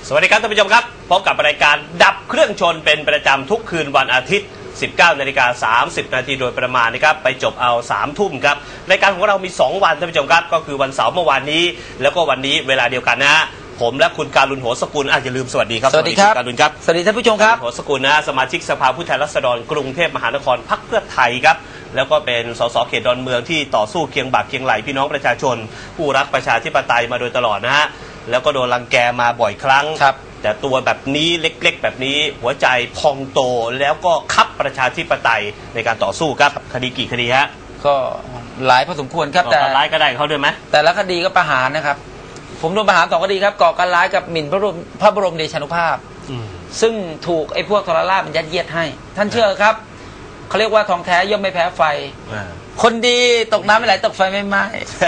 สวัสดีครับท่านผู้ชมครับพบกับรายการดับเครื่องชนเป็นประจำทุกคืนวันอาทิตย์ 19:30 นาทีโดยประมาณนะครับไปจบเอา 3 ทุ่มครับรายการของเรามี2วันท่านผู้ชมครับก็คือวันเสาร์เมื่อวานนี้แล้วก็วันนี้เวลาเดียวกันนะผมและคุณการุณโหสกุลอย่าลืมสวัสดีครับสวัสดีครับการุณครับสวัสดีท่านผู้ชมครับโหสกุลนะสมาชิกสภาผู้แทนราษฎรกรุงเทพมหานครพรรคเพื่อไทยครับแล้วก็เป็นสสเขตดอนเมืองที่ต่อสู้เคียงบ่าเคียงไหลพี่น้องประชาชนผู้รักประชาธิปไตยมาโดยตลอดนะฮะแล้วก็โดนรังแกมาบ่อยครั้งแต่ตัวแบบนี้เล็กๆแบบนี้หัวใจพองโตแล้วก็คับประชาธิปไตยในการต่อสู้ครับคดีกี่คดีฮะก็หลายพอสมควรครับแต่ร้ายก็ได้เขาด้วยไหมแต่ละคดีก็ประหารนะครับผมโดนประหาร2 คดีครับก่อการร้ายกับหมิ่นพระบรมเดชานุภาพซึ่งถูกไอ้พวกทรราชมันยัดเยียดให้ท่านเชื่อครับเขาเรียกว่าทองแท้ย่อมไม่แพ้ไฟคนดีตกน้ำไม่ไหลตกไฟไม่ไหม้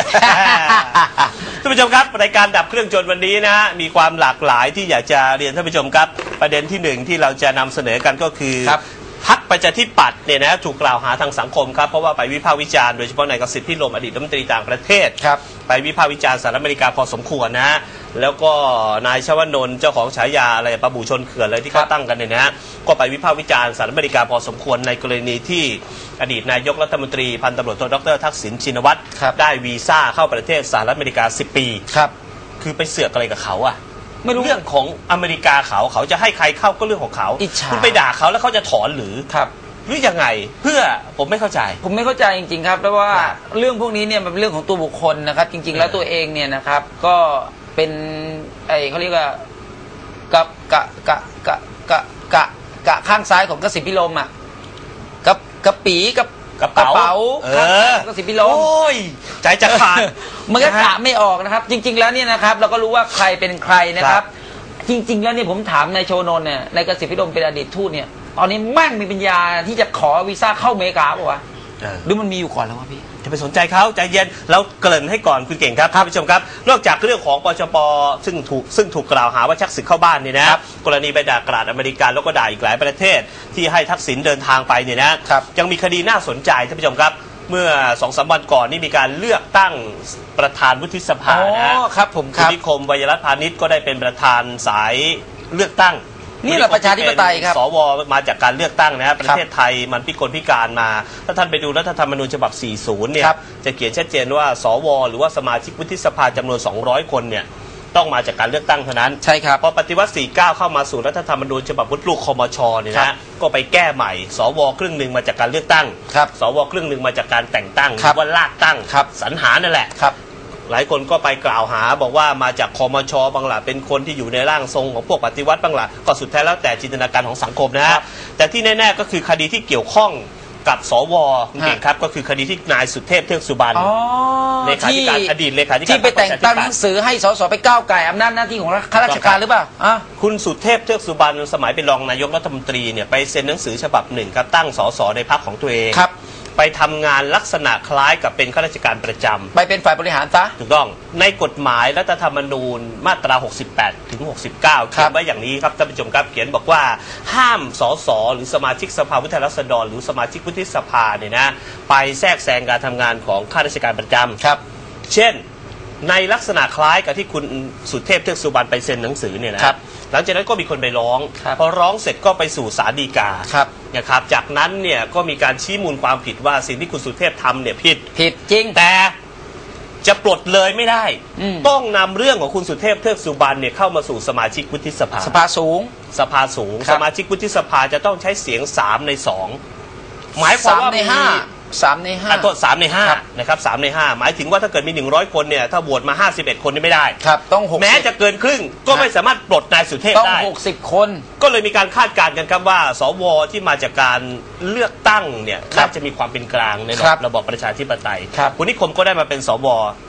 ท่านผู้ชมครับรายการดับเครื่องจนวันนี้นะมีความหลากหลายที่อยากจะเรียนท่านผู้ชมครับประเด็นที่1ที่เราจะนำเสนอกันก็คือพรรคประชาธิปัตย์เนี่ยนะถูกกล่าวหาทางสังคมครับเพราะว่าไปวิพากษ์วิจารณ์โดยเฉพาะนายกสิทธิ์พิรมอดีตรัฐมนตรีต่างประเทศไปวิพากษ์วิจารณ์สหรัฐอเมริกาพอสมควรนะแล้วก็นายชวนนท์เจ้าของฉายาอะไรปะบูชนเขื่อนอะไรที่เขาตั้งกันเนี่ยนะก็ไปวิพากษ์วิจารณ์สหรัฐอเมริกาพอสมควรในกรณีที่อดีตนายกรัฐมนตรีพันตำรวจโทดร.ทักษิณชินวัตรได้วีซ่าเข้าประเทศสหรัฐอเมริกา10 ปีคือไปเสือกอะไรกับเขาไม่รู้เรื่องของอเมริกาเขาจะให้ใครเข้าก็เรื่องของเขาคุณไปด่าเขาแล้วเขาจะถอนหรือยังไงเพื่อผมไม่เข้าใจจริงๆครับเพราะว่าเรื่องพวกนี้เนี่ยมันเป็นเรื่องของตัวบุคคลนะครับจริงๆแล้วตัวเองเนี่ยนะครับก็เป็นเขาเรียกว่ากะข้างซ้ายของกสิทธิ์พิรมกระปีกับกระเป๋ากสิทธิ์พิรมโอ้ยใจจะขาดมันก็กะไม่ออกนะครับจริงๆแล้วเนี่ยนะครับเราก็รู้ว่าใครเป็นใครนะครับจริงๆแล้วเนี่ยผมถามนายโชนนท์เนี่ยนายกสิทธิ์พิรมเป็นอดีตทูตเนี่ยตอนนี้แม่งมีปัญญาที่จะขอวีซ่าเข้าอเมริกาป่ะวะหรือมันมีอยู่ก่อนแล้ววะพี่จะไปสนใจเขาใจเย็นเราเกริ่นให้ก่อนคุณเก่งครับท่านผู้ชมครับนอกจากเรื่องของปชป.ซึ่งถูกกล่าวหาว่าชักศึกเข้าบ้านเนี่ยนะกรณีไปด่ากราดอเมริกันแล้วก็ด่าอีกหลายประเทศที่ให้ทักษิณเดินทางไปเนี่ยนะยังมีคดีน่าสนใจท่านผู้ชมครับเมื่อ 2-3 วันก่อนนี่มีการเลือกตั้งประธานวุฒิสภานะครับผมครับนิคมวัยรัตน์พาณิชย์ก็ได้เป็นประธานสายเลือกตั้งนี่แหละประชาธิปไตยครับสวมาจากการเลือกตั้งนะประเทศไทยมันพิกลพิการมาถ้าท่านไปดูรัฐธรรมนูญฉบับ 40 เนี่ยจะเขียนชัดเจนว่าสวหรือว่าสมาชิกวุฒิสภาจำนวน 200 คนเนี่ยต้องมาจากการเลือกตั้งเท่านั้นใช่ครับพอปฏิวัติ 49 เข้ามาสู่รัฐธรรมนูญฉบับวุฒิลูกคมชเนี่ยนะก็ไปแก้ใหม่สวครึ่งหนึ่งมาจากการเลือกตั้งสวครึ่งหนึ่งมาจากการแต่งตั้งหรือว่าลากตั้งสรรหานั่นแหละหลายคนก็ไปกล่าวหาบอกว่ามาจากคมชบางหล่ะเป็นคนที่อยู่ในร่างทรงของพวกปฏิวัติบางหล่ะก็สุดท้ายแล้วแต่จินตนาการของสังคมนะฮะแต่ที่แน่ๆก็คือคดีที่เกี่ยวข้องกับสวคุณเก่งครับก็คือคดีที่นายสุเทพเทือกสุบรรณเลขาธิการอดีตเลขาธิการที่ไปแต่งตั้งหนังสือให้สสไปก้าวไก่อำนาจหน้าที่ของข้าราชการหรือเปล่าคุณสุเทพเทือกสุบรรณสมัยเป็นรองนายกรัฐมนตรีเนี่ยไปเซ็นหนังสือฉบับหนึ่งครับตั้งสสในพรรคของตัวเองไปทำงานลักษณะคล้ายกับเป็นข้าราชการประจำไปเป็นฝ่ายบริหารซะถูกต้องในกฎหมายรัฐธรรมนูญมาตรา 68 ถึง 69 เขียนไว้อย่างนี้ครับท่านผู้ชมครับเขียนบอกว่าห้ามสสหรือสมาชิกสภาผู้แทนราษฎรหรือสมาชิกวุฒิสภาเนี่ยนะไปแทรกแซงการทำงานของข้าราชการประจำครับเช่นในลักษณะคล้ายกับที่คุณสุเทพเทือกสุบรรณไปเซ็นหนังสือเนี่ยนะหลังจากนั้นก็มีคนไปร้องพอร้องเสร็จก็ไปสู่ศาลฎีกานะครับจากนั้นเนี่ยก็มีการชี้มูลความผิดว่าสิ่งที่คุณสุเทพทำเนี่ยผิดจริงแต่จะปลดเลยไม่ได้ต้องนำเรื่องของคุณสุเทพเทือกสุบรรณเนี่ยเข้ามาสู่สมาชิกวุฒิสภาสภาสูงสมาชิกวุฒิสภาจะต้องใช้เสียง3 ใน 2หมายความว่ามี 3 ใน 5 โทษ3 ใน 5นะครับ3 ใน 5หมายถึงว่าถ้าเกิดมี100 คนเนี่ยถ้าโหวตมา51 คนนี่ไม่ได้ครับต้อง 60แม้จะเกินครึ่งก็ไม่สามารถปลดนายสุเทพได้ต้อง60 คนก็เลยมีการคาดการณ์กันครับว่าสวที่มาจากการเลือกตั้งเนี่ยน่าจะมีความเป็นกลางในระบอบประชาธิปไตยคุณนิคมก็ได้มาเป็นสว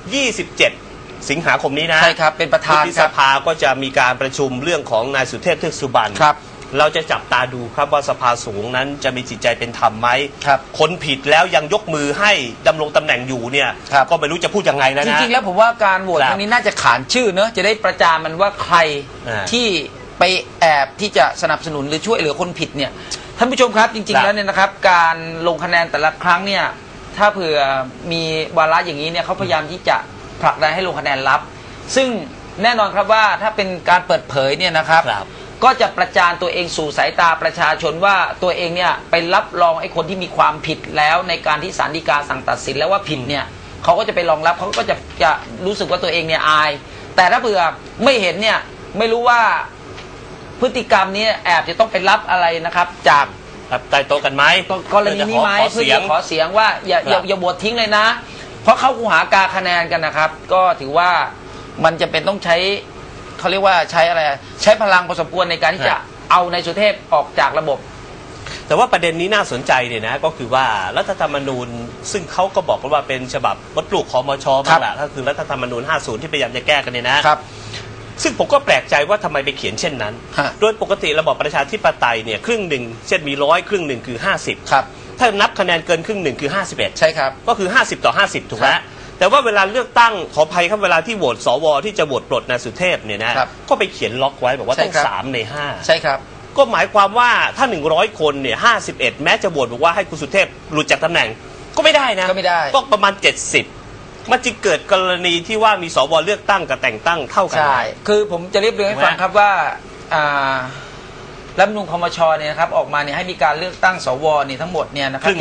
27 สิงหาคมนี้นะใช่ครับเป็นประธานวุฒิสภาก็จะมีการประชุมเรื่องของนายสุเทพเทือกสุบรรณเราจะจับตาดูครับว่าสภาสูงนั้นจะมีจิตใจเป็นธรรมไหมคนผิดแล้วยังยกมือให้ดำรงตำแหน่งอยู่เนี่ยก็ไม่รู้จะพูดยังไงนะจริงๆแล้วผมว่าการโหวตครั้งนี้น่าจะขานชื่อเนอะจะได้ประจานมันว่าใครที่ไปแอบที่จะสนับสนุนหรือช่วยเหลือคนผิดเนี่ยท่านผู้ชมครับจริงๆแล้วเนี่ยนะครับการลงคะแนนแต่ละครั้งเนี่ยถ้าเผื่อมีวาระอย่างนี้เนี่ยเขาพยายามที่จะผลักดันให้ลงคะแนนลับซึ่งแน่นอนครับว่าถ้าเป็นการเปิดเผยเนี่ยนะครับก็จะประจานตัวเองสู่สายตาประชาชนว่าตัวเองเนี่ยไปรับรองไอ้คนที่มีความผิดแล้วในการที่ศาลฎีกาสั่งตัดสินแล้วว่าผิดเนี่ยเขาก็จะไปรองรับเขาก็จะรู้สึกว่าตัวเองเนี่ยอายแต่ถ้าเผื่อไม่เห็นเนี่ยไม่รู้ว่าพฤติกรรมนี้แอบจะต้องไปรับอะไรนะครับจากใต้โต๊ะกันไหมกรณีนี้ไหมเพื่อจะขอเสียงว่าอย่าโหวตทิ้งเลยนะเพราะเขาคูหากาคะแนนกันนะครับก็ถือว่ามันจะเป็นต้องใช้เขาเรียกว่าใช้อะไรใช้พลังพอสมควรในการที่จะเอานายสุเทพออกจากระบบแต่ว่าประเด็นนี้น่าสนใจเนี่ยนะก็คือว่ารัฐธรรมนูญซึ่งเขาก็บอกว่าเป็นฉบับมดลูกคมช.บ้างแหละก็คือรัฐธรรมนูญ 50 ที่พยายามจะแก้กันเนี่ยนะครับซึ่งผมก็แปลกใจว่าทำไมไปเขียนเช่นนั้นโดยปกติระบอบประชาธิปไตยเนี่ยครึ่งหนึ่งเช่นมี100ครึ่งหนึ่งคือ50 ครับถ้านับคะแนนเกินครึ่งหนึ่งคือ51 ใช่ครับก็คือ50 ต่อ 50ถูกไหมแต่ว่าเวลาเลือกตั้งขออภัยครับเวลาที่โหวตสวที่จะโหวตปลดนายสุเทพเนี่ยนะก็ไปเขียนล็อกไว้บอกว่าต้อง3 ใน 5 ใช่ครับก็หมายความว่าถ้า100คนเนี่ย51แม้จะโหวตบอกว่าให้คุณสุเทพหลุดจากตำแหน่งก็ไม่ได้นะก็ไม่ได้ก็ประมาณ70มันจึงเกิดกรณีที่ว่ามีสวเลือกตั้งกับแต่งตั้งเท่ากันใช่คือผมจะเรียบเรียงให้ฟังครับว่ารัฐธรรมนูญคมช.เนี่ยนะครับออกมาเนี่ยให้มีการเลือกตั้งสวเนี่ยทั้งหมดเนี่ยนะครับ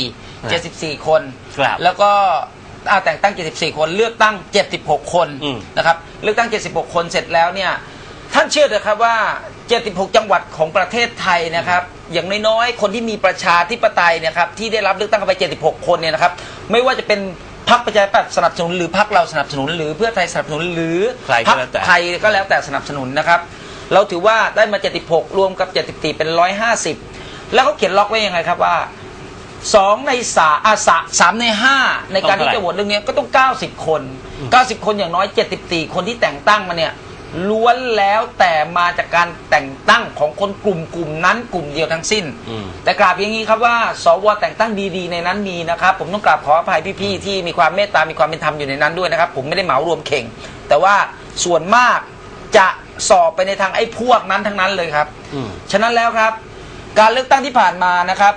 74 คนแล้วก็แต่งตั้ง74 คนเลือกตั้ง76 คนนะครับเลือกตั้ง76 คนเสร็จแล้วเนี่ยท่านเชื่อเถอะครับว่า76 จังหวัดของประเทศไทยนะครับอย่างน้อยๆคนที่มีประชาธิปไตยเนี่ยครับที่ได้รับเลือกตั้งไป76 คนเนี่ยนะครับไม่ว่าจะเป็นพรรคประชาธิปัตย์สนับสนุนหรือพรรคเราสนับสนุนหรือเพื่อไทยสนับสนุนหรือพรรคใครก็แล้วแต่สนับสนุนนะครับเราถือว่าได้มา76รวมกับ74เป็น150แล้วเขาเขียนล็อกไว้ยังไงครับว่า2 ใน 3 ใน 5ในการที่จะโหวตเรื่องนี้ก็ต้อง90 คนอย่างน้อย74 คนที่แต่งตั้งมาเนี่ยล้วนแล้วแต่มาจากการแต่งตั้งของคนกลุ่มนั้นกลุ่มเดียวทั้งสิ้นแต่กราบอย่างนี้ครับว่าสวแต่งตั้งดีๆในนั้นมีนะครับผมต้องกราบขออภัยพี่ๆที่มีความเมตตามีความเป็นธรรมอยู่ในนั้นด้วยนะครับผมไม่ได้เหมารวมเข่งแต่ว่าส่วนมากจะสอบไปในทางไอ้พวกนั้นทั้งนั้นเลยครับฉะนั้นแล้วครับการเลือกตั้งที่ผ่านมานะครับ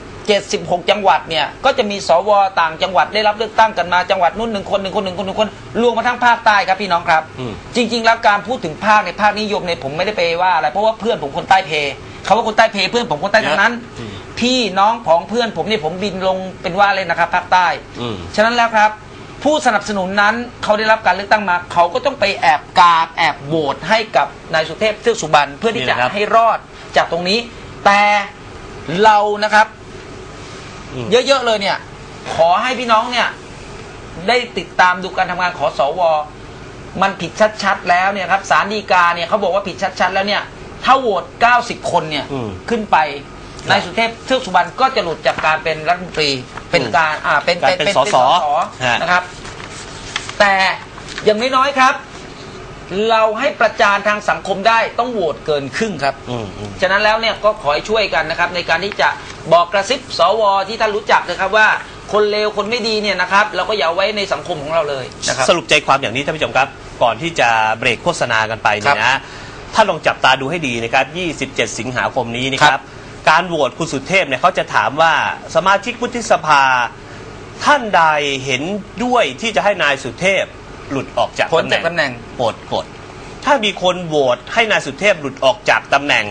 76 จังหวัดเนี่ยก็จะมีสวต่างจังหวัดได้รับเลือกตั้งกันมาจังหวัดนู้น1 คนรวมมาทั้งภาคใต้ครับพี่น้องครับจริงๆแล้วการพูดถึงภาคในภาคนิยมเนี่ยผมไม่ได้ไปว่าอะไรเพราะว่าเพื่อนผมคนใต้เพเขาว่าคนใต้เพเพื่อนผมคนใต้ทั้งนั้นพี่น้องของเพื่อนผมเนี่ยผมบินลงเป็นว่าเลยนะครับภาคใต้ฉะนั้นแล้วครับผู้สนับสนุนนั้นเขาได้รับการเลือกตั้งมาเขาก็ต้องไปแอบโหวตให้กับนายสุเทพเทือกสุบรรณเพื่อที่จะให้รอดจากตรงนี้แต่เรานะครับเยอะๆเลยเนี่ยขอให้พี่น้องเนี่ยได้ติดตามดูการทำงานของสวมันผิดชัดๆแล้วเนี่ยครับศาลฎีกาเนี่ยเขาบอกว่าผิดชัดๆแล้วเนี่ยถ้าโหวต90 คนเนี่ยขึ้นไปนายสุเทพเทือกสุบรรณก็จะหลุดจากการเป็นรัฐมนตรีเป็นการเป็นสสนะครับแต่อย่างน้อยๆครับเราให้ประจานทางสังคมได้ต้องโหวตเกินครึ่งครับฉะนั้นแล้วเนี่ยก็ขอให้ช่วยกันนะครับในการที่จะบอกกระซิบสวที่ท่านรู้จักนะครับว่าคนเลวคนไม่ดีเนี่ยนะครับเราก็อย่าไว้ในสังคมของเราเลยนะครับสรุปใจความอย่างนี้ท่านผู้ชมครับก่อนที่จะเบรกโฆษณากันไปเนี่ยนะท่านลองจับตาดูให้ดีนะครับ27 สิงหาคมนี้นะครับการโหวตคุณสุเทพเนี่ยเขาจะถามว่าสมาชิกวุฒิสภาท่านใดเห็นด้วยที่จะให้นายสุเทพหลุดออกจากตำแหน่งโปรดกดถ้ามีคนโหวตให้นายสุเทพหลุดออกจากตำแหน่ง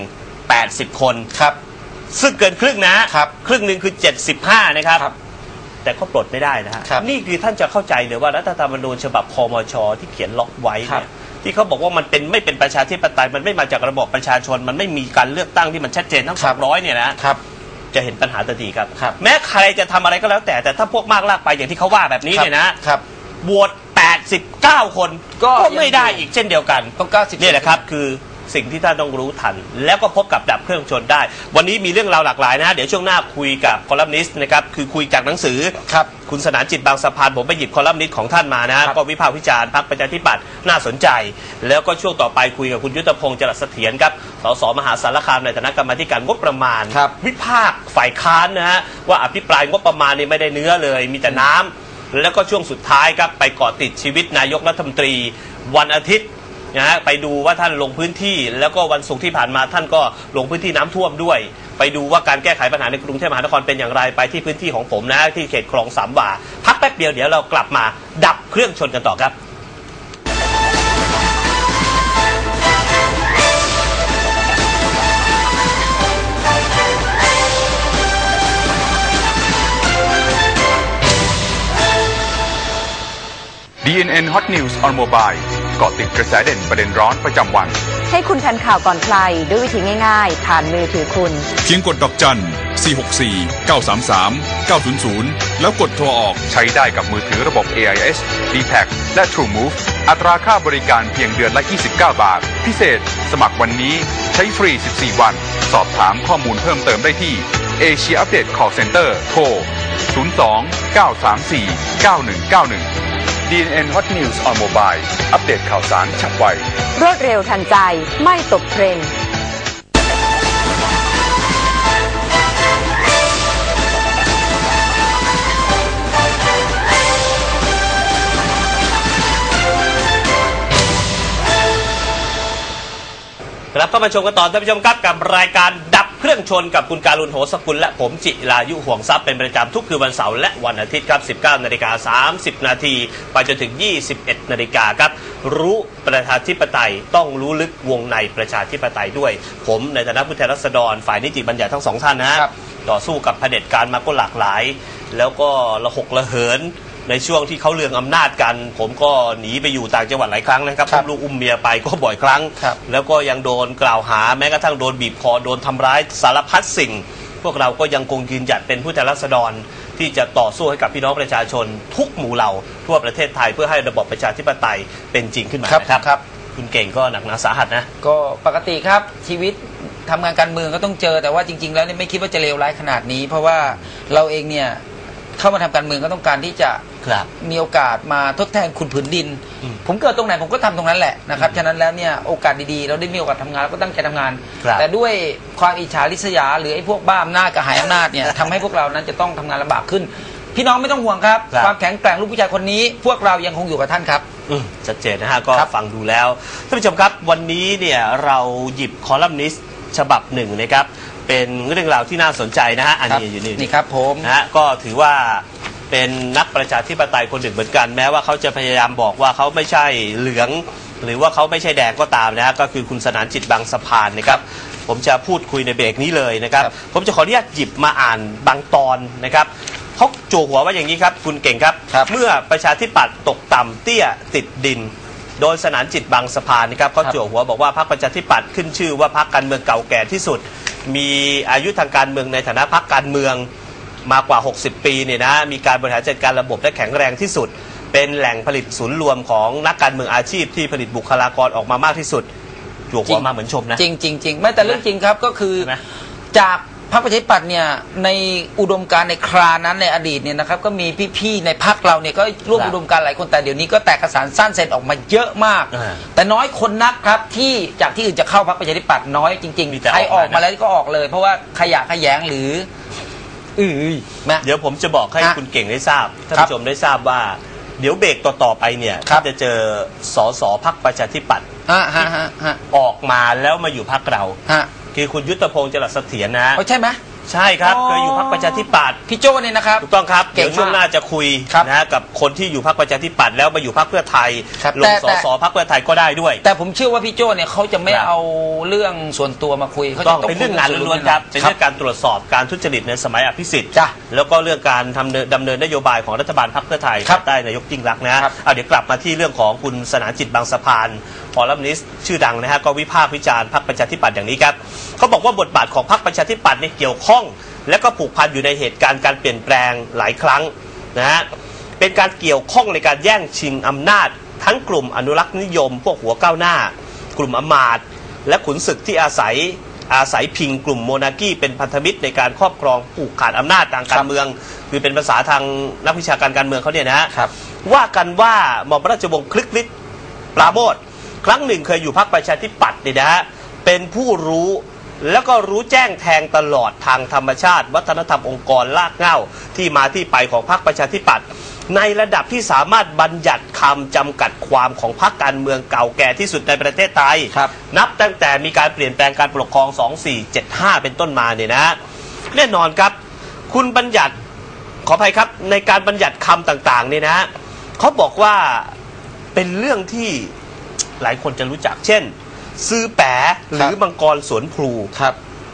80 คนครับซึ่งเกินครึ่งนะครับครึ่งหนึ่งคือ75นะครับแต่ก็ปลดไม่ได้นะฮะนี่คือท่านจะเข้าใจเลยว่ารัฐธรรมนูญฉบับคมช.ที่เขียนล็อกไว้เนี่ยที่เขาบอกว่ามันเป็นไม่เป็นประชาธิปไตยมันไม่มาจากระบบประชาชนมันไม่มีการเลือกตั้งที่มันชัดเจนทั้ง200เนี่ยนะครับจะเห็นปัญหาทันทีครับแม้ใครจะทำอะไรก็แล้วแต่ถ้าพวกมากลากไปอย่างที่เขาว่าแบบนี้เนี่ยนะครับโหวต89 คนก็ไม่ได้อีกเช่นเดียวกันต้อง90 นี่แหละครับคือสิ่งที่ท่านต้องรู้ทันแล้วก็พบกับดับเครื่องชนได้วันนี้มีเรื่องราวหลากหลายนะเดี๋ยวช่วงหน้าคุยกับคอลัมนิสต์นะครับคือคุยจากหนังสือครับคุณสนานจิตบางสะพานผมไปหยิบคอลัมนิสต์ของท่านมานะก็วิพากษ์วิจารณ์พรรคประชาธิปัตย์น่าสนใจแล้วก็ช่วงต่อไปคุยกับคุณยุทธพงษ์จรัสเสถียรครับสสมหาสารคามในฐานะกรรมาธิการงบประมาณวิพากษ์ฝ่ายค้านนะฮะว่าอภิปรายงบประมาณนี่ไม่ได้เนื้อเลยมีแต่น้ำแล้วก็ช่วงสุดท้ายครับไปเกาะติดชีวิตนายกรัฐมนตรีวันอาทิตย์นะฮะไปดูว่าท่านลงพื้นที่แล้วก็วันศุกร์ที่ผ่านมาท่านก็ลงพื้นที่น้ำท่วมด้วยไปดูว่าการแก้ไขปัญหาในกรุงเทพมหานครเป็นอย่างไรไปที่พื้นที่ของผมนะที่เขตคลองสามวาพักแป๊บเดียวเดี๋ยวเรากลับมาดับเครื่องชนกันต่อครับ DNN Hot News on Mobile เกาะติดกระแสเด่นประเด็นร้อนประจำวันให้คุณทันข่าวก่อนใครด้วยวิธีง่ายๆผ่านมือถือคุณเพียงกดดอกจัน 464 933 900 แล้วกดโทรออกใช้ได้กับมือถือระบบ AIS D-Tag และ TrueMove อัตราค่าบริการเพียงเดือนละ29 บาทพิเศษสมัครวันนี้ใช้ฟรี14วันสอบถามข้อมูลเพิ่มเติมได้ที่ Asia Update Call Center โทร 02 934 9191 DNN Hot News on Mobile อัปเดตข่าวสารฉับไวรวดเร็วทันใจไม่ตกเทรนด์ครับเข้ามาชมกันต่อท่านผู้ชมครับกับรายการดับเครื่องชนกับคุณการุณโหสกุลและผมจิรายุห่วงทรัพย์เป็นประจำทุกคืนวันเสาร์และวันอาทิตย์ครับ 19:30 น.ไปจนถึง 21 นาฬิกาครับรู้ประชาธิปไตยต้องรู้ลึกวงในประชาธิปไตยด้วยผมในฐานะผู้แทนราษฎรฝ่ายนิติบัญญัติทั้งสองท่านนะต่อสู้กับเผด็จการมาก็หลากหลายแล้วก็ระหกระเหินในช่วงที่เขาเลืองอำนาจกันผมก็หนีไปอยู่ต่างจังหวัดหลายครั้งนะครับลูกอุ้มเมียไปก็บ่อยครั้งแล้วก็ยังโดนกล่าวหาแม้กระทั่งโดนบีบคอโดนทำร้ายสารพัดสิ่งพวกเราก็ยังคงยืนหยัดเป็นผู้แทนราษฎรที่จะต่อสู้ให้กับพี่น้องประชาชนทุกหมู่เหล่าทั่วประเทศไทยเพื่อให้ระบบประชาธิปไตยเป็นจริงขึ้นมานะครับคุณเก่งก็หนักหนาสาหัสนะก็ปกติครับชีวิตทำงานการเมืองก็ต้องเจอแต่ว่าจริงๆแล้วไม่คิดว่าจะเลวร้ายขนาดนี้เพราะว่าเราเองเนี่ยเข้ามาทำการเมืองก็ต้องการที่จะมีโอกาสมาทดแทนคุณผืนดินผมเกิดตรงไหนผมก็ทำตรงนั้นแหละนะครับฉะนั้นแล้วเนี่ยโอกาสดีๆเราได้มีโอกาสทำงานเราก็ตั้งใจทำงานแต่ด้วยความอิจฉาริษยาหรือไอ้พวกบ้าอำนาจกระหายอำนาจเนี่ยทำให้พวกเรานั้นจะต้องทำงานลำบากขึ้นพี่น้องไม่ต้องห่วงครับความแข็งแกร่งลูกผู้ชายคนนี้พวกเรายังคงอยู่กับท่านครับชัดเจนนะฮะก็ฟังดูแล้วท่านผู้ชมครับวันนี้เนี่ยเราหยิบคอลัมนิสต์ฉบับหนึ่งนะครับเป็นเรื่องราวที่น่าสนใจนะฮะอันนี้อยู่นี่ครับผมนะฮะก็ถือว่าเป็นนักประชาธิปไตยคนหนึ่งเหมือนกันแม้ว่าเขาจะพยายามบอกว่าเขาไม่ใช่เหลืองหรือว่าเขาไม่ใช่แดงก็ตามนะฮะก็คือคุณสนานจิตบางสะพานนะครับผมจะพูดคุยในเบรกนี้เลยนะครับผมจะขออนุญาตหยิบมาอ่านบางตอนนะครับเขาโจหัวว่าอย่างนี้ครับคุณเก่งครับเมื่อประชาธิปัตย์ตกต่ำเตี้ยติดดินโดยสนานจิตบางสะพานนะครับเขาโจหัวบอกว่าพรรคประชาธิปัตย์ขึ้นชื่อว่าพรรคการเมืองเก่าแก่ที่สุดมีอายุทางการเมืองในฐานะพรรคการเมืองมากว่า60 ปีเนี่ยนะมีการบริหารจัดการระบบและแข็งแรงที่สุดเป็นแหล่งผลิตศูนย์รวมของนักการเมืองอาชีพที่ผลิตบุคลากรออกมามากที่สุดจวกหัวมาเหมือนชมนะจริงไม่แต่เรื่องจริงครับก็คือจากพรรคประชาธิปัตย์เนี่ยในอุดมการณ์ในครานั้นในอดีตเนี่ยนะครับก็มีพี่ๆในพรรคเราเนี่ยก็ร่วมอุดมการณ์หลายคนแต่เดี๋ยวนี้ก็แตกกระสานสั้นเซนออกมาเยอะมากแต่น้อยคนนักครับที่จากที่อื่นจะเข้าพรรคประชาธิปัตย์น้อยจริงๆใครออกมาแล้วก็ออกเลยเพราะว่าขยะแขยงหรือเดี๋ยวผมจะบอกให้คุณเก่งได้ทราบท่านผู้ชมได้ทราบว่าเดี๋ยวเบรกต่อไปเนี่ยจะเจอสสพรรคประชาธิปัตย์ออกมาแล้วมาอยู่พรรคเราคือคุณยุทธพงษ์จรัสเสถียรนะใช่ไหมใช่ครับเคยอยู่พรรคประชาธิปัตย์พี่โจ้เนี่ยนะครับถูกต้องครับเดี๋ยวช่วงหน้าจะคุยนะกับคนที่อยู่พรรคประชาธิปัตย์แล้วมาอยู่พรรคเพื่อไทยลงสสพรรคเพื่อไทยก็ได้ด้วยแต่ผมเชื่อว่าพี่โจ้เนี่ยเขาจะไม่เอาเรื่องส่วนตัวมาคุยเขาจะต้องเป็นเรื่องงานล้วนๆครับเป็นเรื่องการตรวจสอบการทุจริตในสมัยอภิสิทธิ์แล้วก็เรื่องการดำเนินนโยบายของรัฐบาลพรรคเพื่อไทยใต้นายกยิ่งรักษณ์นะเดี๋ยวกลับมาที่เรื่องของคุณสนานจิตบางสะพานคอลัมนิสต์ชื่อดังนะฮะก็วิพากษ์วิจารณ์พรรคประชาธิปัตย์อย่างนี้ครับเขาบอกว่าบทบาทของพรรคประชาธิปัตย์เนี่ยเกี่ยวข้องและก็ผูกพันอยู่ในเหตุการณ์การเปลี่ยนแปลงหลายครั้งนะฮะเป็นการเกี่ยวข้องในการแย่งชิงอำนาจทั้งกลุ่มอนุรักษ์นิยมพวกหัวก้าวหน้ากลุ่มอมาตย์และขุนศึกที่อาศัยพิงกลุ่มโมนาร์คีเป็นพันธมิตรในการครอบครองผูกขาดอำนาจทางการเมืองคือเป็นภาษาทางนักวิชาการการเมืองเขาเนี่ยนะว่ากันว่าหม่อมราชวงศ์คลึกฤทธิ์ปราโมทย์ครั้งหนึ่งเคยอยู่พรรคประชาธิปัตย์เนี่ยนะฮะเป็นผู้รู้แล้วก็รู้แจ้งแทงตลอดทางธรรมชาติวัฒนธรรมองค์กรรากเหง้าที่มาที่ไปของพรรคประชาธิปัตย์ในระดับที่สามารถบัญญัติคำจำกัดความของพรรคการเมืองเก่าแก่ที่สุดในประเทศไทยนับตั้งแต่มีการเปลี่ยนแปลงการปกครอง 2475 เป็นต้นมาเนี่ยนะแน่นอนครับคุณบัญญัติขออภัยครับในการบัญญัติคำต่างๆเนี่ยนะเขาบอกว่าเป็นเรื่องที่หลายคนจะรู้จักเช่นซื้อแปะหรือมังกรสวนพลู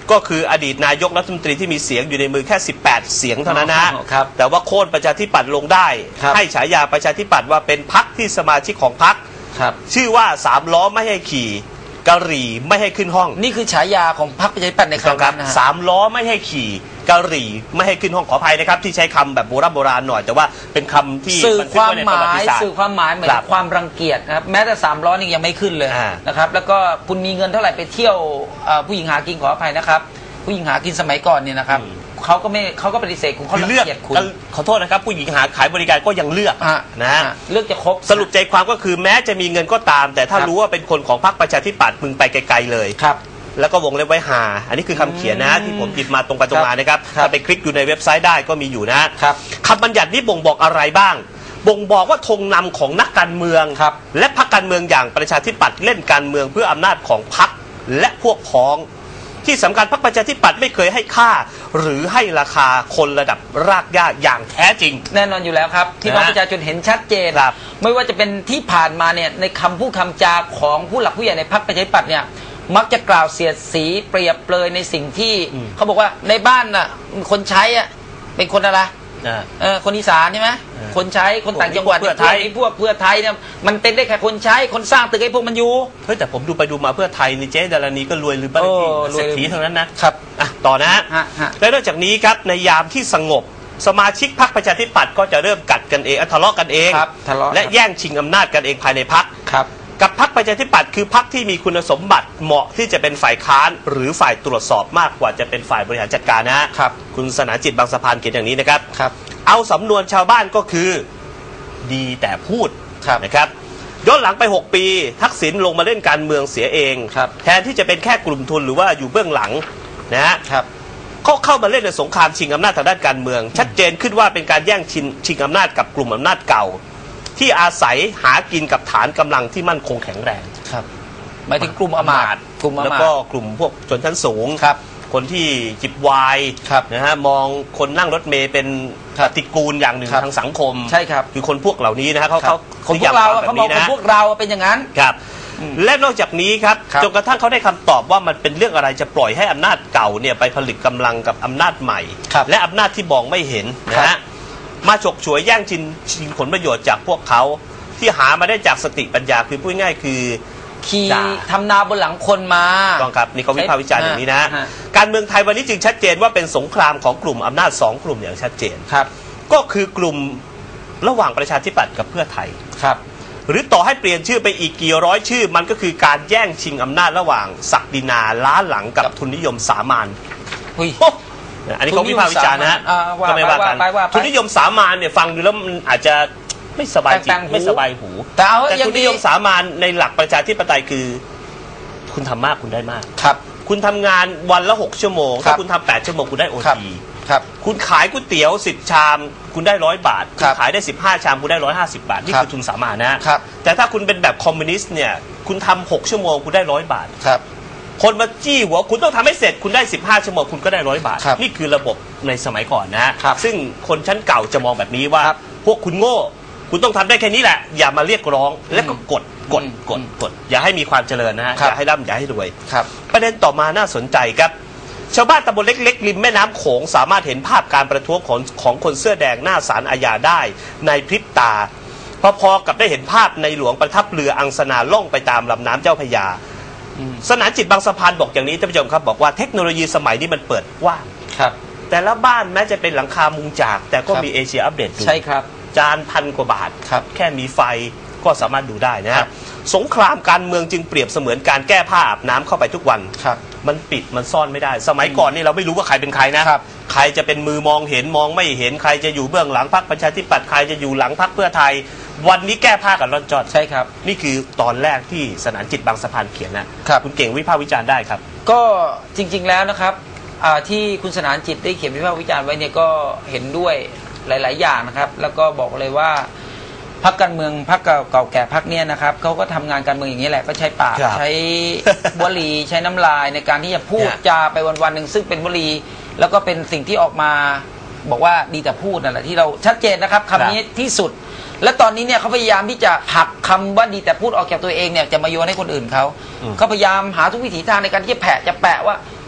ก็คืออดีตนายกรัฐมนตรีที่มีเสียงอยู่ในมือแค่18เสียงเท่านั้นนะครับแต่ว่าโค่นประชาธิปัตย์ลงได้ให้ฉายาประชาธิปัตย์ว่าเป็นพรรคที่สมาชิกของพรรคชื่อว่า3ล้อไม่ให้ขี่กะหรี่ไม่ให้ขึ้นห้องนี่คือฉายาของพรรคประชาธิปัตย์ในครั้งนั้นนะ 3ล้อไม่ให้ขี่กะหรี่ไม่ให้ขึ้นห้องขออภัยนะครับที่ใช้คำแบบโบราณหน่อยแต่ว่าเป็นคำที่สื่อความหมายเหมือนความรังเกียจนะครับแม้แต่3ล้อนี่ยังไม่ขึ้นเลยนะครับแล้วก็คุณมีเงินเท่าไหร่ไปเที่ยวผู้หญิงหากินขออภัยนะครับผู้หญิงหากินสมัยก่อนเนี่ยนะครับเขาก็ปฏิเสธคุณเขาเลือกคุณขอโทษนะครับผู้หญิงหาขายบริการก็ยังเลือกนะเลือกจะครบสรุปใจความก็คือแม้จะมีเงินก็ตามแต่ถ้ารู้ว่าเป็นคนของพรรคประชาธิปัตย์มึงไปไกลๆเลยครับแล้วก็วงเล็บไว้หาอันนี้คือคำเขียนนะที่ผมหยิบมาตรงไปตรงมานะครับถ้าไปคลิกอยู่ในเว็บไซต์ได้ก็มีอยู่นะครับคำบัญญัตินี้บ่งบอกอะไรบ้างบ่งบอกว่าธงนำของนักการเมืองและพรรคการเมืองอย่างประชาธิปัตย์เล่นการเมืองเพื่ออำนาจของพรรคและพวกพ้องที่สำคัญพรรคประชาธิปัตย์ไม่เคยให้ค่าหรือให้ราคาคนระดับรากหญ้าอย่างแท้จริงแน่นอนอยู่แล้วครับที่ประชาชนเห็นชัดเจนไม่ว่าจะเป็นที่ผ่านมาเนี่ยในคำพูดคำจาของผู้หลักผู้ใหญ่ในพรรคประชาธิปัตย์เนี่ยมักจะกล่าวเสียดสีเปรียบเปรยในสิ่งที่เขาบอกว่าในบ้านน่ะคนใช้อ่ะเป็นคนอะไรคนอีสานใช่ไหมคนใช้คนต่างจังหวัดพวกเพื่อไทยเนี่ยมันเป็นได้แค่คนใช้คนสร้างตึกให้พวกมันอยู่เฮ้ยแต่ผมดูไปดูมาเพื่อไทยนี่เจ๊ดารณีก็รวยหรือบ้านเศรษฐีเท่านั้นนะครับต่อนะและนอกจากนี้ครับในยามที่สงบสมาชิกพรรคประชาธิปัตย์ก็จะเริ่มกัดกันเองทะเลาะกันเองและแย่งชิงอำนาจกันเองภายในพรรคกับพรรคประชาธิปัตย์คือพรรคที่มีคุณสมบัติเหมาะที่จะเป็นฝ่ายค้านหรือฝ่ายตรวจสอบมากกว่าจะเป็นฝ่ายบริหารจัดการนะครับคุณสนานจิตบางสะพานเขียนอย่างนี้นะครับเอาสำนวนชาวบ้านก็คือดีแต่พูดนะครับย้อนหลังไป6ปีทักษิณลงมาเล่นการเมืองเสียเองแทนที่จะเป็นแค่กลุ่มทุนหรือว่าอยู่เบื้องหลังนะฮะเขาเข้ามาเล่นในสงครามชิงอำนาจทางด้านการเมืองชัดเจนขึ้นว่าเป็นการแย่งชิงอำนาจกับกลุ่มอำนาจเก่าที่อาศัยหากินกับฐานกำลังที่มั่นคงแข็งแรงหมายถึงกลุ่มอมาตย์แล้วก็กลุ่มพวกชนชั้นสูงคนที่จิบวายนะฮะมองคนนั่งรถเมล์เป็นปฏิกูลอย่างหนึ่งทางสังคมใช่ครับคือคนพวกเหล่านี้นะฮะเขาพวกเราเขาบอกพวกเราเป็นอย่างนั้นครับและนอกจากนี้ครับจนกระทั่งเขาได้คำตอบว่ามันเป็นเรื่องอะไรจะปล่อยให้อำนาจเก่าเนี่ยไปผลิตกำลังกับอำนาจใหม่และอำนาจที่มองไม่เห็นนะฮะมาฉกฉวยแย่งชิงผลประโยชน์จากพวกเขาที่หามาได้จากสติปัญญาคือพูดง่ายคือขี่ทำนาบนหลังคนมาต้องครับนี่เขาวิพากษ์วิจารณ์อย่างนี้นะการเมืองไทยวันนี้จึงชัดเจนว่าเป็นสงครามของกลุ่มอำนาจ2กลุ่มอย่างชัดเจนก็คือกลุ่มระหว่างประชาธิปัตย์กับเพื่อไทยหรือต่อให้เปลี่ยนชื่อไปอีกกี่ร้อยชื่อมันก็คือการแย่งชิงอำนาจระหว่างศักดินาล้าหลังกับทุนนิยมสามัญอันนี้เขาวิพากษ์วิจารณ์นะก็ไม่ว่ากันทุนนิยมสามัญเนี่ยฟังดูแล้วมันอาจจะไม่สบายจิตไม่สบายหูแต่ทุนนิยมสามัญในหลักประชาธิปไตยคือคุณทำมากคุณได้มากคุณทำงานวันละ6ชั่วโมงถ้าคุณทำ8ชั่วโมงคุณได้OTคุณขายก๋วยเตี๋ยว10ชามคุณได้100 บาทคุณขายได้15ชามคุณได้150 บาทนี่คือทุนสามัญนะแต่ถ้าคุณเป็นแบบคอมมิวนิสต์เนี่ยคุณทำ6ชั่วโมงคุณได้100 บาทคนมาจี้หัวคุณต้องทำให้เสร็จคุณได้15ชั่วโมงคุณก็ได้100 บาทนี่คือระบบในสมัยก่อนนะซึ่งคนชั้นเก่าจะมองแบบนี้ว่าพวกคุณโง่คุณต้องทำได้แค่นี้แหละอย่ามาเรียกร้องและก็กดอย่าให้มีความเจริญนะฮะอย่าให้ร่ำอย่าให้รวยประเด็นต่อมาน่าสนใจครับชาวบ้านตำบลเล็กๆริมแม่น้ำโขงสามารถเห็นภาพการประท้วงของคนเสื้อแดงหน้าศาลอาญาได้ในพริบตาพอๆกับได้เห็นภาพในหลวงประทับเรืออังสนาล่องไปตามลำน้ำเจ้าพระยาสนานจิตบางสะพานบอกอย่างนี้ท่านผู้ชมครับบอกว่าเทคโนโลยีสมัยนี้มันเปิดกว้างแต่ละบ้านแม้จะเป็นหลังคามุงจากแต่ก็มีเอเชียอัปเดตใช่ครับจาน1,000 กว่าบาทแค่มีไฟก็สามารถดูได้นะสงครามการเมืองจึงเปรียบเสมือนการแก้ผ้าอาบน้ำเข้าไปทุกวันมันปิดมันซ่อนไม่ได้สมัยก่อนนี่เราไม่รู้ว่าใครเป็นใครนะใครจะเป็นมือมองเห็นมองไม่เห็นใครจะอยู่เบื้องหลังพรรคประชาธิปัตย์ใครจะอยู่หลังพรรคเพื่อไทยวันนี้แก้ผ้ากันร่อนจอดใช่ครับนี่คือตอนแรกที่สนานจิตบางสะพานเขียนนะคุณเก่งวิพากษ์วิจารณ์ได้ครับก็จริงๆแล้วนะครับที่คุณสนานจิตได้เขียนวิพากษ์วิจารณ์ไว้เนี่ยก็เห็นด้วยหลายๆอย่างนะครับแล้วก็บอกเลยว่าพรรคการเมืองพรรคเก่าแก่พรรคเนี่ยนะครับเขาก็ทำงานการเมืองอย่างนี้แหละก็ใช้ปากใช้วลีใช้น้ำลายในการที่จะพูดจาไปวันๆหนึ่งซึ่งเป็นวลีแล้วก็เป็นสิ่งที่ออกมาบอกว่าดีแต่พูดนั่นแหละที่เราชัดเจนนะครับคำนี้ที่สุดและตอนนี้เนี่ยเขาพยายามที่จะผลักคำว่าดีแต่พูดออกจากตัวเองเนี่ยจะมาโยนให้คนอื่นเขาพยายามหาทุกวิถีทางในการที่จะแปะว่า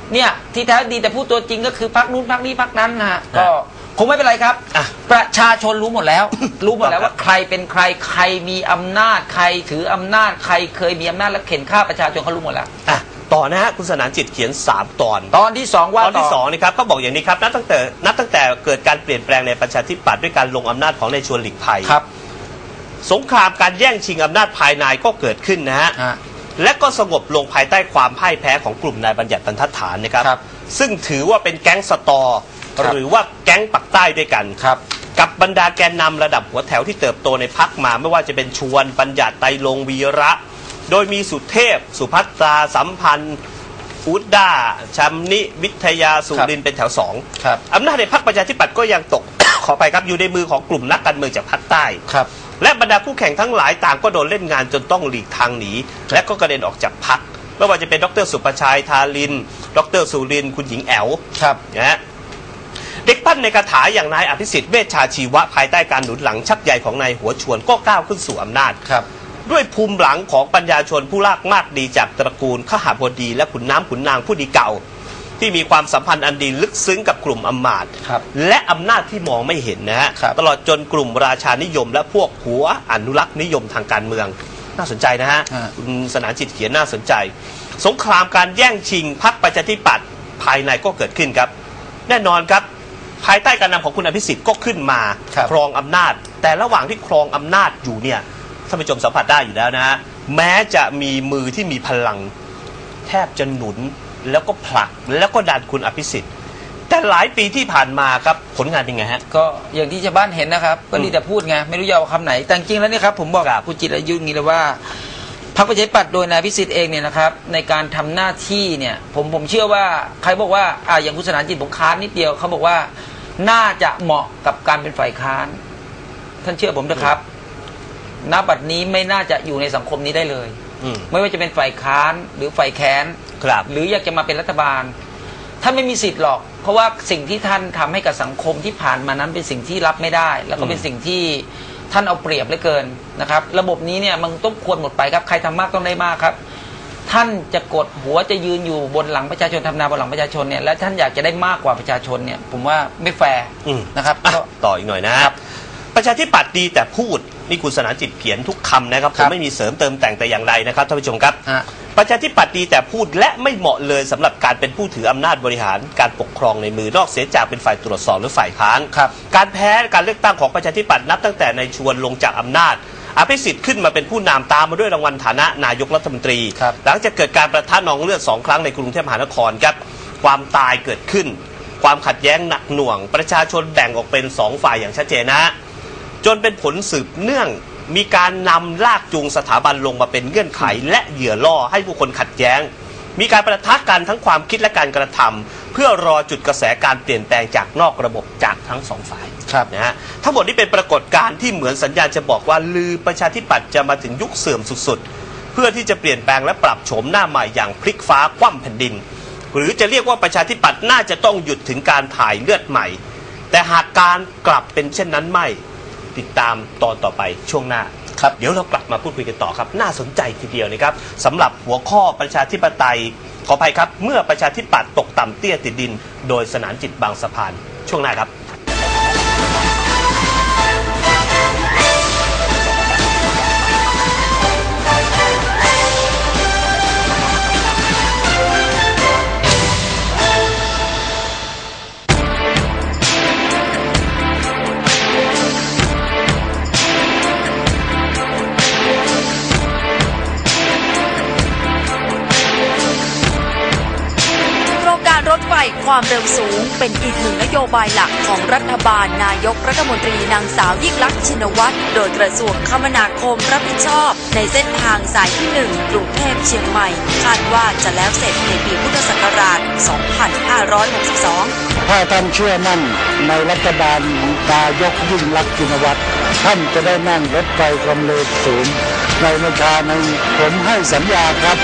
เนี่ยที่แท้ดีแต่พูดตัวจริงก็คือพรรคนู้นพรรคนี้พรรคนั้นนะฮะก็คงไม่เป็นไรครับประชาชนรู้หมดแล้ว รู้หมดแล้วว่าใครเป็นใครใครมีอำนาจใครถืออำนาจใครเคยมีอำนาจและเข็นฆ่าประชาชนเขารู้หมดแล้วต่อนะฮะคุณสนานจิตเขียน3 ตอนที่ 2ว่าตอนที่2นี่ครับเขาบอกอย่างนี้ครับนับตั้งแต่เกิดการเปลี่ยนแปลงในประชาธิปัตย์ด้วยการลงอำนาจของนายชวนหลีกภัยครับสงครามการแย่งชิงอำนาจภายในก็เกิดขึ้นนะฮะและก็สงบลงภายใต้ความพ่ายแพ้ของกลุ่มนายบัญญัติบรรทัดฐานนะครับซึ่งถือว่าเป็นแก๊งสตอหรือว่าแก๊งปักใต้ด้วยกันกับบรรดาแกนนำระดับหัวแถวที่เติบโตในพรรคมาไม่ว่าจะเป็นชวนบัญญัติไตรลงวีระโดยมีสุเทพสุภัตราสัมพันธ์อุดดาชัมนิวิทยาสุรินเป็นแถว2อำนาจในพรรคประชาธิปัตย์ก็ยังตก ขอไปครับอยู่ในมือของกลุ่มนักการเมืองจากภาคใต้และบรรดาคู่แข่งทั้งหลายต่างก็โดนเล่นงานจนต้องหลีกทางหนีและก็กระเด็นออกจากพรรคไม่ว่าจะเป็นดร.สุประชัยทารินดร.สุรินทร์คุณหญิงแอ๋วนะฮะเด็กปั้นในคาถาอย่างนายอภิสิทธิ์เวชชาชีวะภายใต้การหนุนหลังชักใยของนายหัวชวนก็ก้าวขึ้นสู่อำนาจด้วยภูมิหลังของปัญญาชนผู้ลากมากดีจากตระกูลขหบดีและขุนน้ำขุนนางผู้ดีเก่าที่มีความสัมพันธ์อันดีลึกซึ้งกับกลุ่มอำมาตย์และอำนาจที่มองไม่เห็นนะฮะตลอดจนกลุ่มราชานิยมและพวกหัวอนุรักษ์นิยมทางการเมืองน่าสนใจนะฮะคุณสนานจิตเขียนน่าสนใจสงครามการแย่งชิงพรรคประชาธิปัตย์ภายในก็เกิดขึ้นครับแน่นอนครับภายใต้การนำของคุณอภิสิทธิ์ก็ขึ้นมาครองอำนาจแต่ระหว่างที่ครองอำนาจอยู่เนี่ยท่านผู้ชมสัมผัสได้อยู่แล้วนะฮะแม้จะมีมือที่มีพลังแทบจะหนุนแล้วก็ผลักแล้วก็ดันคุณอภิสิทธิ์แต่หลายปีที่ผ่านมาครับผลงานเป็นไงฮะก็อย่างที่ชาวบ้านเห็นนะครับก็ดีแต่พูดไงไม่รู้จะเอาคำไหนแต่จริงแล้วนี่ครับผมบอกคุณจิรายุอย่างนี้เลยว่าพรรคประชาธิปัตย์โดยนายอภิสิทธิ์เองเนี่ยนะครับในการทำหน้าที่เนี่ยผมเชื่อว่าใครบอกว่าอย่างคุณสนานจิตผมค้านนิดเดียวเขาบอกว่าน่าจะเหมาะกับการเป็นฝ่ายค้านท่านเชื่อผมนะครับณ บัดนี้ไม่น่าจะอยู่ในสังคมนี้ได้เลยไม่ว่าจะเป็นฝ่ายค้านหรือฝ่ายแค้นหรืออยากจะมาเป็นรัฐบาลท่านไม่มีสิทธิ์หรอกเพราะว่าสิ่งที่ท่านทำให้กับสังคมที่ผ่านมานั้นเป็นสิ่งที่รับไม่ได้แล้วก็เป็นสิ่งที่ท่านเอาเปรียบเหลือเกินนะครับระบบนี้เนี่ยมันต้องควรหมดไปครับใครทำมากต้องได้มากครับท่านจะกดหัวจะยืนอยู่บนหลังประชาชนทำนาบนหลังประชาชนเนี่ยและท่านอยากจะได้มากกว่าประชาชนเนี่ยผมว่าไม่แฟร์นะครับต่ออีกหน่อยนะครับประชาธิปัตย์ดีแต่พูดนี่คุณสนานจิตเขียนทุกคำนะครับผมไม่มีเสริมเติมแต่งแต่อย่างใดนะครับท่านผู้ชมครับประชาธิปัตย์ดีแต่พูดและไม่เหมาะเลยสำหรับการเป็นผู้ถืออำนาจบริหารการปกครองในมือนอกเสียจากเป็นฝ่ายตรวจสอบหรือฝ่ายค้านการแพ้การเลือกตั้งของประชาธิปัตย์นับตั้งแต่ในชวนลงจากอำนาจอภิสิทธิ์ขึ้นมาเป็นผู้นำตามมาด้วยรางวัลฐานะนายกรัฐมนตรีหลังจากเกิดการประทะนองเลือด2 ครั้งในกรุงเทพมหานครครับความตายเกิดขึ้นความขัดแย้งหนักหน่วงประชาชนแบ่งออกเป็น2 ฝ่ายอย่างชัดเจนนะจนเป็นผลสืบเนื่องมีการนำลากจูงสถาบันลงมาเป็นเงื่อนไขและเหยื่อล่อให้ผู้คนขัดแย้งมีการประทะกันทั้งความคิดและการกระทำเพื่อรอจุดกระแสการเปลี่ยนแปลงจากนอกระบบจากทั้ง2 ฝ่ายนะฮะทั้งหมดนี้เป็นปรากฏการณ์ที่เหมือนสัญญาณจะบอกว่าลือประชาธิปัตย์จะมาถึงยุคเสื่อมสุดๆเพื่อที่จะเปลี่ยนแปลงและปรับโฉมหน้าใหม่อย่างพลิกฟ้าคว่ำแผ่นดินหรือจะเรียกว่าประชาธิปัตย์น่าจะต้องหยุดถึงการถ่ายเลือดใหม่แต่หากการกลับเป็นเช่นนั้นไม่ติดตามตอนต่อไปช่วงหน้าเดี๋ยวเรากลับมาพูดคุยกันต่อครับน่าสนใจทีเดียวนะครับสำหรับหัวข้อประชาธิปไตยขออภัยครับเมื่อประชาธิปัตย์ตกต่ำเตี้ยติดดินโดยสนานจิตบางสะพานช่วงหน้าครับความเร็วสูงเป็นอีกหนึ่งนโยบายหลักของรัฐบาลนายกรัฐมนตรีนางสาวยิ่งลักษณ์ชินวัตรโดยกระทรวงคมนาคมรับผิดชอบในเส้นทางสายที่ 1 กรุงเทพเชียงใหม่คาดว่าจะแล้วเสร็จในปีพุทธศักราช 2562 ถ้าท่านเชื่อมั่นในรัฐบาลนายกยิ่งลักษณ์ชินวัตรท่านจะได้นั่งรถไฟความเร็วสูงในไม่ช้านี้ผมให้สัญญาครับ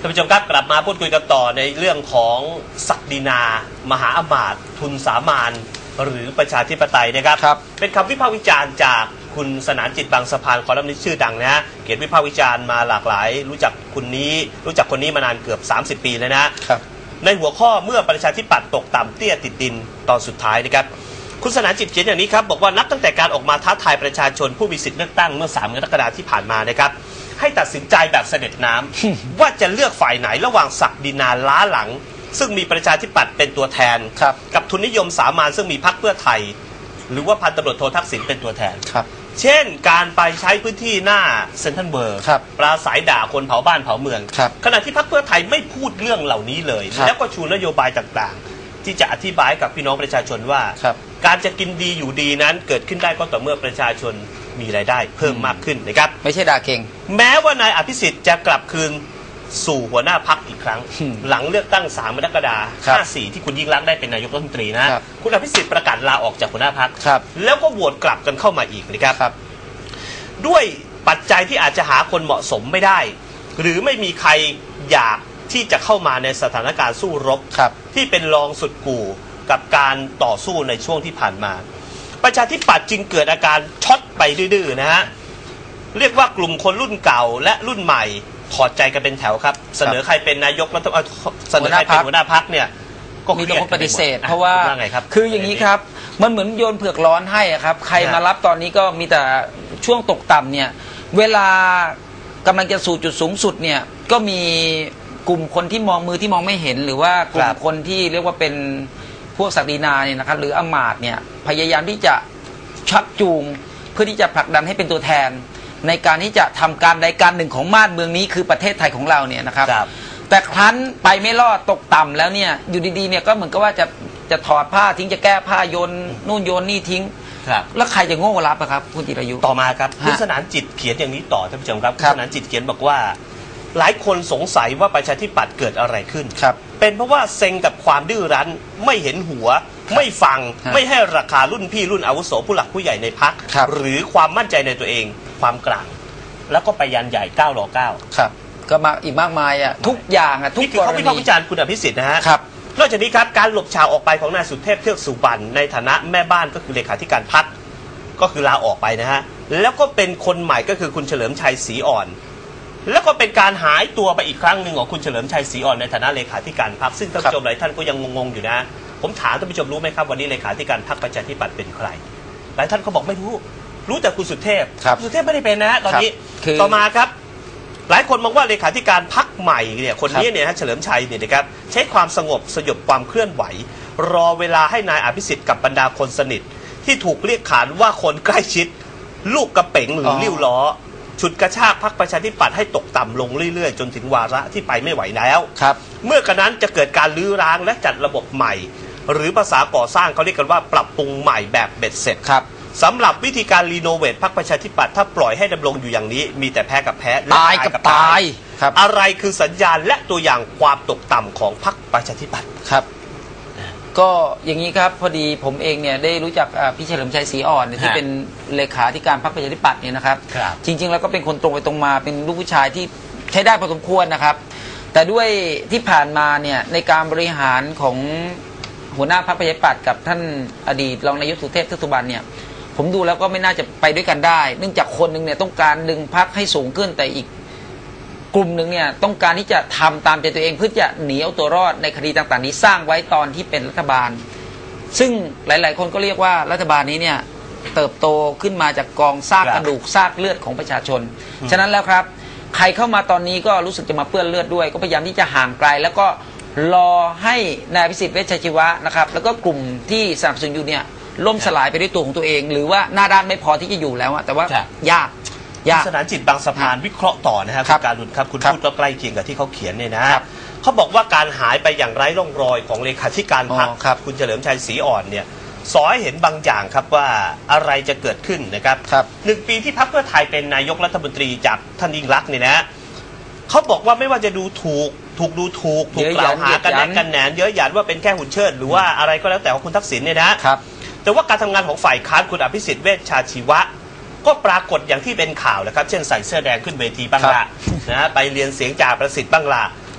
ท่านผู้ชมครับกลับมาพูดคุยกันต่อในเรื่องของศักดินา มหาอมาตย์ทุนสามานหรือประชาธิปไตยนะครับเป็นคำวิพากษ์วิจารณ์จากคุณสนานจิตบางสะพานคอลัมนิสต์ชื่อดังนะฮะเขียนวิพากษ์วิจารณ์มาหลากหลายรู้จักคนนี้มานานเกือบ30 ปีแล้วนะในหัวข้อเมื่อประชาธิปัตย์ตกต่ำเตี้ยติดดินตอนสุดท้ายนะครับคุณสนานจิตเขียนอย่างนี้ครับบอกว่านับตั้งแต่การออกมาท้าทายประชาชนผู้มีสิทธิเลือกตั้งเมื่อ3 กรกฎาคมที่ผ่านมานะครับให้ตัดสินใจแบบเสด็จน้ำ ว่าจะเลือกฝ่ายไหนระหว่างศักดินาล้าหลังซึ่งมีประชาธิปัตย์เป็นตัวแทนกับทุนนิยมสามัญซึ่งมีพรรคเพื่อไทยหรือว่าพันตำรวจโททักษิณเป็นตัวแทนเช่นการไปใช้พื้นที่หน้าเซ็นทรัลเวิลด์ปราศัยด่าคนเผาบ้านเผาเมืองขณะที่พรรคเพื่อไทยไม่พูดเรื่องเหล่านี้เลยแล้วก็ชูนโยบายต่างๆที่จะอธิบายกับพี่น้องประชาชนว่าการจะกินดีอยู่ดีนั้นเกิดขึ้นได้ก็ต่อเมื่อประชาชนมีรายได้เพิ่มมากขึ้นนะครับไม่ใช่ด่าเก่งแม้ว่านายอภิสิทธิ์จะกลับคืนสู่หัวหน้าพรรคอีกครั้งหลังเลือกตั้ง3 กรกฎาคม 54ที่คุณยิ่งรักษณ์ได้เป็นนายกรัฐมนตรีนะคุณอภิสิทธิ์ประกาศลาออกจากหัวหน้าพรรคแล้วก็โหวตกลับกันเข้ามาอีกนะครับด้วยปัจจัยที่อาจจะหาคนเหมาะสมไม่ได้หรือไม่มีใครอยากที่จะเข้ามาในสถานการณ์สู้รบที่เป็นรองสุดกู่กับการต่อสู้ในช่วงที่ผ่านมาประชาธิปัตย์จึงเกิดอาการช็อตไปดื้อๆนะฮะเรียกว่ากลุ่มคนรุ่นเก่าและรุ่นใหม่ถอดใจกันเป็นแถวครับเสนอใครเป็นนายกแล้วเสนอใครเป็นหัวหน้าพรรคเนี่ยก็มีคนปฏิเสธเพราะว่าคืออย่างนี้ครับมันเหมือนโยนเผือกร้อนให้ครับใครมารับตอนนี้ก็มีแต่ช่วงตกต่ำเนี่ยเวลากำลังจะสู่จุดสูงสุดเนี่ยก็มีกลุ่มคนที่มองมือที่มองไม่เห็นหรือว่ากลุ่มคนที่เรียกว่าเป็นพวกศักดินาเนี่ยนะครับหรืออมาตย์เนี่ยพยายามที่จะชักจูงเพื่อที่จะผลักดันให้เป็นตัวแทนในการที่จะทำการใดการหนึ่งของบ้านเมืองนี้คือประเทศไทยของเราเนี่ยนะครับแต่ครั้นไปไม่รอดตกต่ำแล้วเนี่ยอยู่ดีๆเนี่ยก็เหมือนกับว่าจะถอดผ้าทิ้งจะแก้ผ้าโยนนู่นโยนนี่ทิ้งแล้วใครจะโง่รับครับคุณจิรายุต่อมาครับคุณสนานจิตเขียนอย่างนี้ต่อท่านผู้ชมครับคุณสนานจิตเขียนบอกว่าหลายคนสงสัยว่าประชาธิปัตย์เกิดอะไรขึ้นเป็นเพราะว่าเซ็งกับความดื้อรั้นไม่เห็นหัวไม่ฟังไม่ให้ราคารุ่นพี่รุ่นอาวุโสผู้หลักผู้ใหญ่ในพรรคหรือความมั่นใจในตัวเองความกลางแล้วก็ไปยันใหญ่9 รอ 9 ครับก็มาอีกมากมายอ่ะทุกอย่างอ่ะทุกกรณีเขาวิพากษ์วิจารณ์คุณอภิสิทธิ์นะฮะนอกจากนี้ครับการหลบฉากออกไปของนายสุเทพเทือกสุบรรณในฐานะแม่บ้านก็คือเลขาธิการพรรคก็คือลาออกไปนะฮะแล้วก็เป็นคนใหม่ก็คือคุณเฉลิมชัยศรีอ่อนแล้วก็เป็นการหายตัวไปอีกครั้งหนึ่งของคุณเฉลิมชัยศรีอ่อนในฐานะเลขาธิการพรรคซึ่งท่านผู้ชมหลายท่านก็ยังงงๆอยู่นะผมถามท่านผู้ชมรู้ไหมครับวันนี้เลขาธิการพรรคประชาธิปัตย์เป็นใครหลายท่านก็บอกไม่รู้แต่คุณสุเทพไม่ได้เป็นนะตอนนี้ต่อมาครับหลายคนมองว่าเลขาธิการพรรคใหม่เนี่ยคนนี้เนี่ยเฉลิมชัยเนี่ยนะครับใช้ความสงบสยบความเคลื่อนไหวรอเวลาให้นายอภิสิทธิ์กับบรรดาคนสนิทที่ถูกเรียกขานว่าคนใกล้ชิดลูกกระเป๋งหรือลิ้วล้อฉุดกระชากพรรคประชาธิปัตย์ให้ตกต่ำลงเรื่อยๆจนถึงวาระที่ไปไม่ไหวแล้วเมื่อกระนั้นจะเกิดการรื้อร้างและจัดระบบใหม่หรือภาษาก่อสร้างเขาเรียกกันว่าปรับปรุงใหม่แบบเบ็ดเสร็จสำหรับวิธีการรีโนเวทพรรคประชาธิปัตย์ถ้าปล่อยให้ดำรงอยู่อย่างนี้มีแต่แพ้กับแพ้ตายกับตายอะไรคือสัญญาณและตัวอย่างความตกต่ำของพรรคประชาธิปัตย์ครับก็อย่างนี้ครับพอดีผมเองเนี่ยได้รู้จักพี่เฉลิมชัยศรีอ่อนที่เป็นเลขาธิการพรรคประชาธิปัตย์เนี่ยนะครับจริงๆแล้วก็เป็นคนตรงไปตรงมาเป็นลูกผู้ชายที่ใช้ได้พอสมควรนะครับแต่ด้วยที่ผ่านมาเนี่ยในการบริหารของหัวหน้าพรรคประชาธิปัตย์กับท่านอดีตรองนายกสุเทพเทือกสุบรรณเนี่ยผมดูแล้วก็ไม่น่าจะไปด้วยกันได้เนื่องจากคนหนึ่งเนี่ยต้องการดึงพรรคให้สูงขึ้นแต่อีกกลุ่มหนึ่งเนี่ยต้องการที่จะทำตามใจตัวเองเพื่อจะหนีเอาตัวรอดในคดีต่างๆนี้สร้างไว้ตอนที่เป็นรัฐบาลซึ่งหลายๆคนก็เรียกว่ารัฐบาลนี้เนี่ยเติบโตขึ้นมาจากกองซากกระดูกซากเลือดของประชาชนฉะนั้นแล้วครับใครเข้ามาตอนนี้ก็รู้สึกจะมาเปื้อนเลือดด้วยก็พยายามที่จะห่างไกลแล้วก็รอให้นายอภิสิทธิ์เวชชชีวะนะครับแล้วก็กลุ่มที่สนับสนุนอยู่เนี่ยล่มสลายไปด้วยตัวของตัวเองหรือว่าหน้าด้านไม่พอที่จะอยู่แล้วแต่ว่ายากสนานจิตบางสะพานวิเคราะห์ต่อนะครับคุณการุณครับคุณพูดก็ใกล้เคียงกับที่เขาเขียนเนี่ยนะเขาบอกว่าการหายไปอย่างไร้ร่องรอยของเลขาธิการพรรคคุณเฉลิมชัยศรีอ่อนเนี่ยสอให้เห็นบางอย่างครับว่าอะไรจะเกิดขึ้นนะครับ1 ปีที่พรรคเพื่อไทยเป็นนายกรัฐมนตรีจากท่านยิ่งรักษณ์เนี่ยนะเขาบอกว่าไม่ว่าจะดูถูกกล่าวหากันแน่กันแหนเยอะหยันว่าเป็นแค่หุ่นเชิดหรือว่าอะไรก็แล้วแต่ของคุณทักษิณเนี่ยนะแต่ว่าการทำงานของฝ่ายค้านคุณอภิสิทธิ์เวชชาชีวะก็ปรากฏอย่างที่เป็นข่าวนะครับเช่นใส่เสื้อแดงขึ้นเวทีบ้างละนะไปเรียนเสียงจ่าประสิทธิ์บ้างละ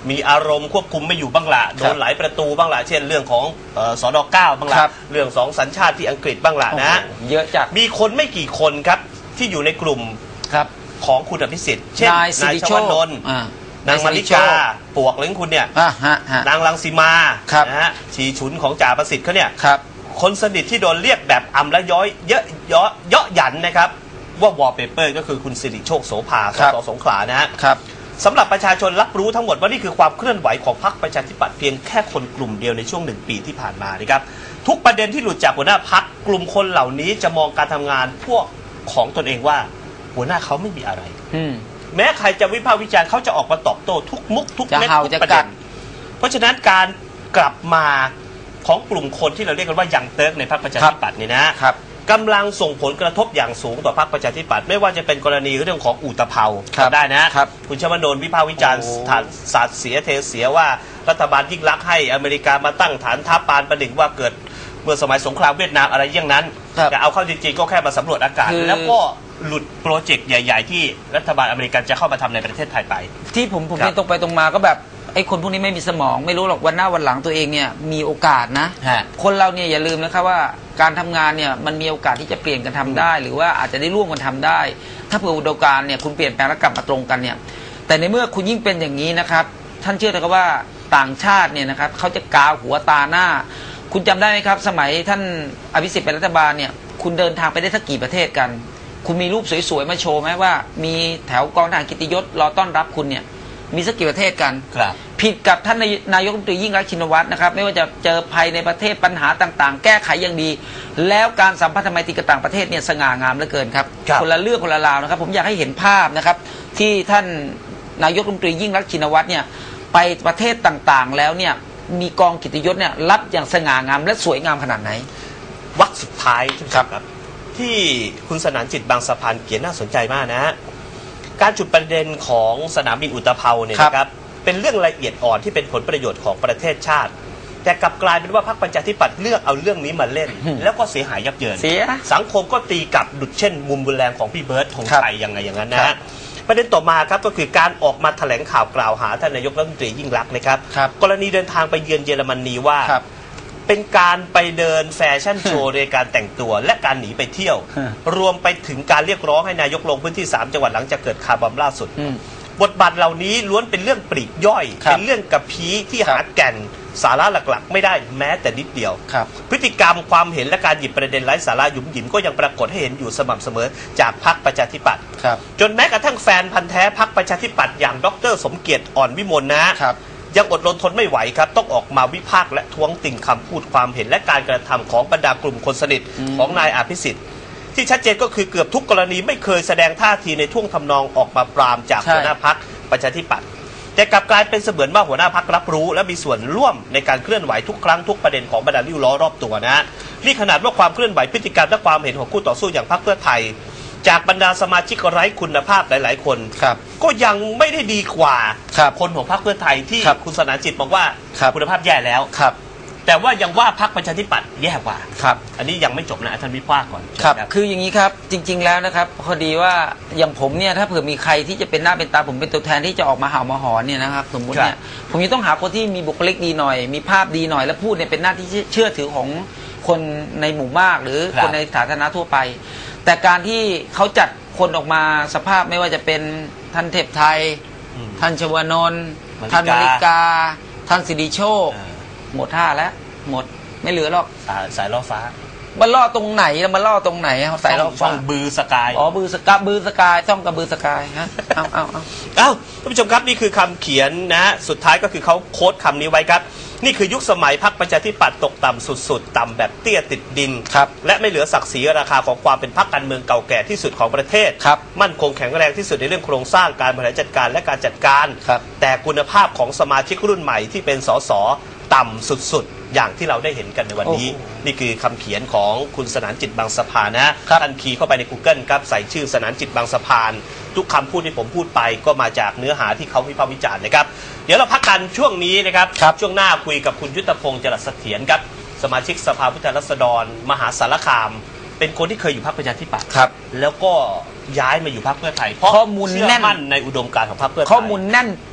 มีอารมณ์ควบคุมไม่อยู่บ้างละโดนหลายประตูบ้างละเช่นเรื่องของสน.9บ้างละเรื่อง2สัญชาติที่อังกฤษบ้างละนะเยอะจัดมีคนไม่กี่คนครับที่อยู่ในกลุ่มของคุณอภิสิทธิ์เช่นนายชวนนท์นางมาริกาปวกเล้งคุณเนี่ยนางรังสีมานะฮะชีฉุนของจ่าประสิทธิ์เขาเนี่ยคนสนิทที่โดนเรียกแบบอำและย้อยเยอะหยันนะครับว่าวอลเปเปอร์ก็คือคุณสิริโชคโสภาสส.สงขลานะฮะสำหรับประชาชนรับรู้ทั้งหมดว่านี่คือความเคลื่อนไหวของพรรคประชาธิปัตย์เพียงแค่คนกลุ่มเดียวในช่วง1 ปีที่ผ่านมานะครับทุกประเด็นที่หลุดจากหัวหน้าพรรคกลุ่มคนเหล่านี้จะมองการทำงานพวกของตนเองว่าหัวหน้าเขาไม่มีอะไรแม้ใครจะวิพากษ์วิจารณ์เขาจะออกมาตอบโต้ทุกมุกทุกเม็ดทุกประเด็นเพราะฉะนั้นการกลับมาของกลุ่มคนที่เราเรียกกันว่ายังเติร์กในพรรคประชาธิปัตย์นี่นะกำลังส่งผลกระทบอย่างสูงต่อพรรคประชาธิปัตย์ไม่ว่าจะเป็นกรณีเรื่องของอุตภาวได้นะคุณชวานนท์วิพากษ์วิจารณ์ฐานศาสตร์เสียเทเสียว่ารัฐบาลยิ่งลักษณ์ให้อเมริกามาตั้งฐานทัพปานประดิษฐ์ว่าเกิดเมื่อสมัยสงครามเวียดนามอะไรอย่างนั้นแต่เอาเข้าจริงๆก็แค่มาสำรวจอากาศแล้วก็หลุดโปรเจกต์ใหญ่ๆที่รัฐบาลอเมริกันจะเข้ามาทำในประเทศไทยไปที่ผมเรียนตรงไปตรงมาก็แบบไอ้คนพวกนี้ไม่มีสมองไม่รู้หรอกวันหน้าวันหลังตัวเองเนี่ยมีโอกาสนะคนเราเนี่ยอย่าลืมนะครับว่าการทำงานเนี่ยมันมีโอกาสที่จะเปลี่ยนกันทำได้หรือว่าอาจจะได้ร่วมกันทำได้ถ้าเผื่ออุดมการณ์เนี่ยคุณเปลี่ยนแปลงแล้วกลับมาตรงกันเนี่ยแต่ในเมื่อคุณยิ่งเป็นอย่างนี้นะครับท่านเชื่อเถอะครับว่าต่างชาติเนี่ยนะครับเขาจะกาวหัวตาหน้าคุณจำได้ไหมครับสมัยท่านอภิสิทธิ์เป็นรัฐบาลเนี่ยคุณเดินทางไปได้สักกี่ประเทศกันคุณมีรูปสวยๆมาโชว์ไหมว่ามีแถวกองทหารกิตติยศรอต้อนรับคุณเนี่ยมีสักกี่ประเทศกันผิดกับท่านนายกรัฐมนตรียิ่งรักษณ์ชินวัตรนะครับไม่ว่าจะเจอภัยในประเทศปัญหาต่างๆแก้ไขอย่างดีแล้วการสัมพันธไมตรีกับต่างประเทศเนี่ยสง่างามเหลือเกินครับคนละเรื่องคนละราวนะครับผมอยากให้เห็นภาพนะครับที่ท่านนายกรัฐมนตรียิ่งรักษณ์ชินวัตรเนี่ยไปประเทศต่างๆแล้วเนี่ยมีกองกิตติยศเนี่ยรับอย่างสง่างามและสวยงามขนาดไหนวรรคสุดท้ายครับที่คุณสนานจิตบางสะพานเขียนน่าสนใจมากนะการจุดประเด็นของสนามบินอุตภาวเนี่ยนะครับเป็นเรื่องละเอียดอ่อนที่เป็นผลประโยชน์ของประเทศชาติแต่กลับกลายเป็นว่าพรรคประชาธิปัตย์เลือกเอาเรื่องนี้มาเล่นแล้วก็เสียหายยับเยินสังคมก็ตีกลับดุจเช่นมุมรุนแรงของพี่เบิร์ตธงชัยยังไงอย่างนั้นนะประเด็นต่อมาครับก็คือการออกมาแถลงข่าวกล่าวหาท่านนายกรัฐมนตรียิ่งลักษณ์นะครับกรณีเดินทางไปเยือนเยอรมนีว่าเป็นการไปเดินแฟชั่นโชว์ในการแต่งตัวและการหนีไปเที่ยวรวมไปถึงการเรียกร้องให้นายกลงพื้นที่3จังหวัดหลังจากเกิดคาร์บอมล่าสุดบทบาทเหล่านี้ล้วนเป็นเรื่องปลีกย่อยเป็นเรื่องกระพี้ที่หาแก่นสาระหลักๆไม่ได้แม้แต่นิดเดียวพฤติกรรมความเห็นและการหยิบประเด็นไร้สาระหยุมหยิมก็ยังปรากฏให้เห็นอยู่สม่ำเสมอจากพรรคประชาธิปัตย์จนแม้กระทั่งแฟนพันธ์แท้พรรคประชาธิปัตย์อย่างดร.สมเกียรติอ่อนวิมลนะยังอดรนทนไม่ไหวครับต้องออกมาวิพากษ์และท้วงติ่งคำพูดความเห็นและการกระทำของบรรดากลุ่มคนสนิทของนายอภิสิทธิ์ที่ชัดเจนก็คือเกือบทุกกรณีไม่เคยแสดงท่าทีในท่วงทำนองออกมาปรามจากหัวหน้าพรรคประชาธิปัตย์แต่กลับกลายเป็นเสมือนว่าหัวหน้าพรรครับรู้และมีส่วนร่วมในการเคลื่อนไหวทุกครั้งทุกประเด็นของบรรดาลิ้วล้อรอบตัวนะนี่ขนาดว่าความเคลื่อนไหวพฤติกรรมและความเห็นของคู่ต่อสู้อย่างพรรคเพื่อไทยจากบรรดาสมาชิกไร้คุณภาพหลายๆคนก็ยังไม่ได้ดีกว่าคนของพรรคเพื่อไทยที่คุณสนานจิตบอกว่าคุณภาพแย่แล้วแต่ว่ายังว่าพรรคประชาธิปัตย์แย่กว่าอันนี้ยังไม่จบนะท่านวิพากษ์ก่อนครับคืออย่างนี้ครับจริงๆแล้วนะครับพอดีว่าอย่างผมเนี่ยถ้าเผื่อมีใครที่จะเป็นหน้าเป็นตาผมเป็นตัวแทนที่จะออกมาเห่ามาหอนเนี่ยนะครับสมมุติเนี่ยผมจะต้องหาคนที่มีบุคลิกดีหน่อยมีภาพดีหน่อยและพูดเนี่ยเป็นหน้าที่เชื่อถือของคนในหมู่มากหรือคนในสาธารณะทั่วไปแต่การที่เขาจัดคนออกมาสภาพไม่ว่าจะเป็นท่านเทพไทยท่านชวนนท์ท่านมาริกาท่านสิริโชคหมดท่าแล้วหมดไม่เหลือหรอกสายล่อฟ้ามันล่อตรงไหนแล้วมันล่อตรงไหนสายล่อฟ้าบือสกายบือสกายต้องกับบือสกายฮะเอาท่านผู้ชมครับนี่คือคำเขียนนะสุดท้ายก็คือเขาโค้ดคำนี้ไว้ครับนี่คือยุคสมัยพรรคประชาธิปัตย์ตกต่ำสุดๆต่ำแบบเตี้ยติดดินและไม่เหลือศักดิ์ศรีราคาของความเป็นพรรคการเมืองเก่าแก่ที่สุดของประเทศมั่นคงแข็งแรงที่สุดในเรื่องโครงสร้างการบริหารจัดการและการจัดการแต่คุณภาพของสมาชิกรุ่นใหม่ที่เป็นสสต่ำสุดๆอย่างที่เราได้เห็นกันในวันนี้นี่คือคำเขียนของคุณสนานจิตบางสะพานนะท่านคีย์เข้าไปใน Google ครับใส่ชื่อสนานจิตบางสะพานทุกคำพูดที่ผมพูดไปก็มาจากเนื้อหาที่เขาวิพากษ์วิจารณ์นะครับเดี๋ยวเราพักกันช่วงนี้นะครับช่วงหน้าคุยกับคุณยุทธพงศ์จรัสเสถียรครับสมาชิกสภาผู้แทนราษฎรมหาสารคามเป็นคนที่เคยอยู่พรรคประชาธิปัตย์แล้วก็ย้ายมาอยู่พรรคเพื่อไทยเพราะข้อมูลแน่นมั่นในอุดมการณ์ของพรรคเพื่อไทยข้อมูลแน่นเปรี้ย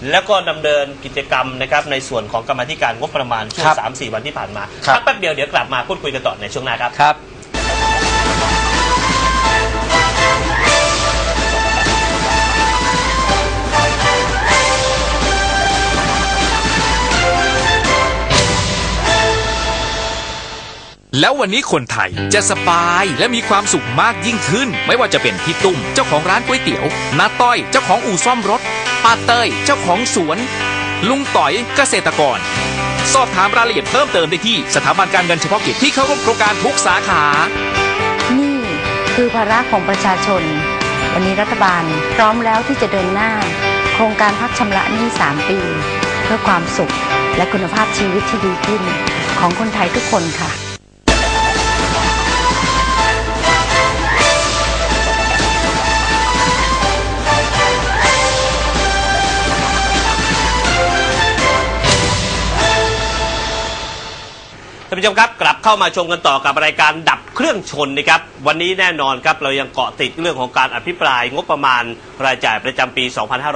แล้วก็ดำเนินกิจกรรมนะครับในส่วนของกรรมาธิการงบประมาณช่วง 3-4 วันที่ผ่านมาพักแป๊บเดียวเดี๋ยวกลับมาพูดคุยกันต่อในช่วงหน้าครับครับแล้ววันนี้คนไทยจะสบายและมีความสุขมากยิ่งขึ้นไม่ว่าจะเป็นพี่ตุ้มเจ้าของร้านก๋วยเตี๋ยวน้าต้อยเจ้าของอู่ซ่อมรถป้าเต้ยเจ้าของสวนลุงต่อยเกษตรกรสอบถามรายละเอียดเพิ่มเติมได้ที่สถาบันการเงินเฉพาะกิจที่เข้าร่วมโครงการทุกสาขานี่คือภาระของประชาชนวันนี้รัฐบาลพร้อมแล้วที่จะเดินหน้าโครงการพักชำระหนี้3 ปีเพื่อความสุขและคุณภาพชีวิตที่ดีขึ้นของคนไทยทุกคนค่ะท่านผู้ชมครับกลับเข้ามาชมกันต่อกับรายการดับเครื่องชนนะครับวันนี้แน่นอนครับเรายังเกาะติดเรื่องของการอภิปรายงบประมาณรายจ่ายประจำปี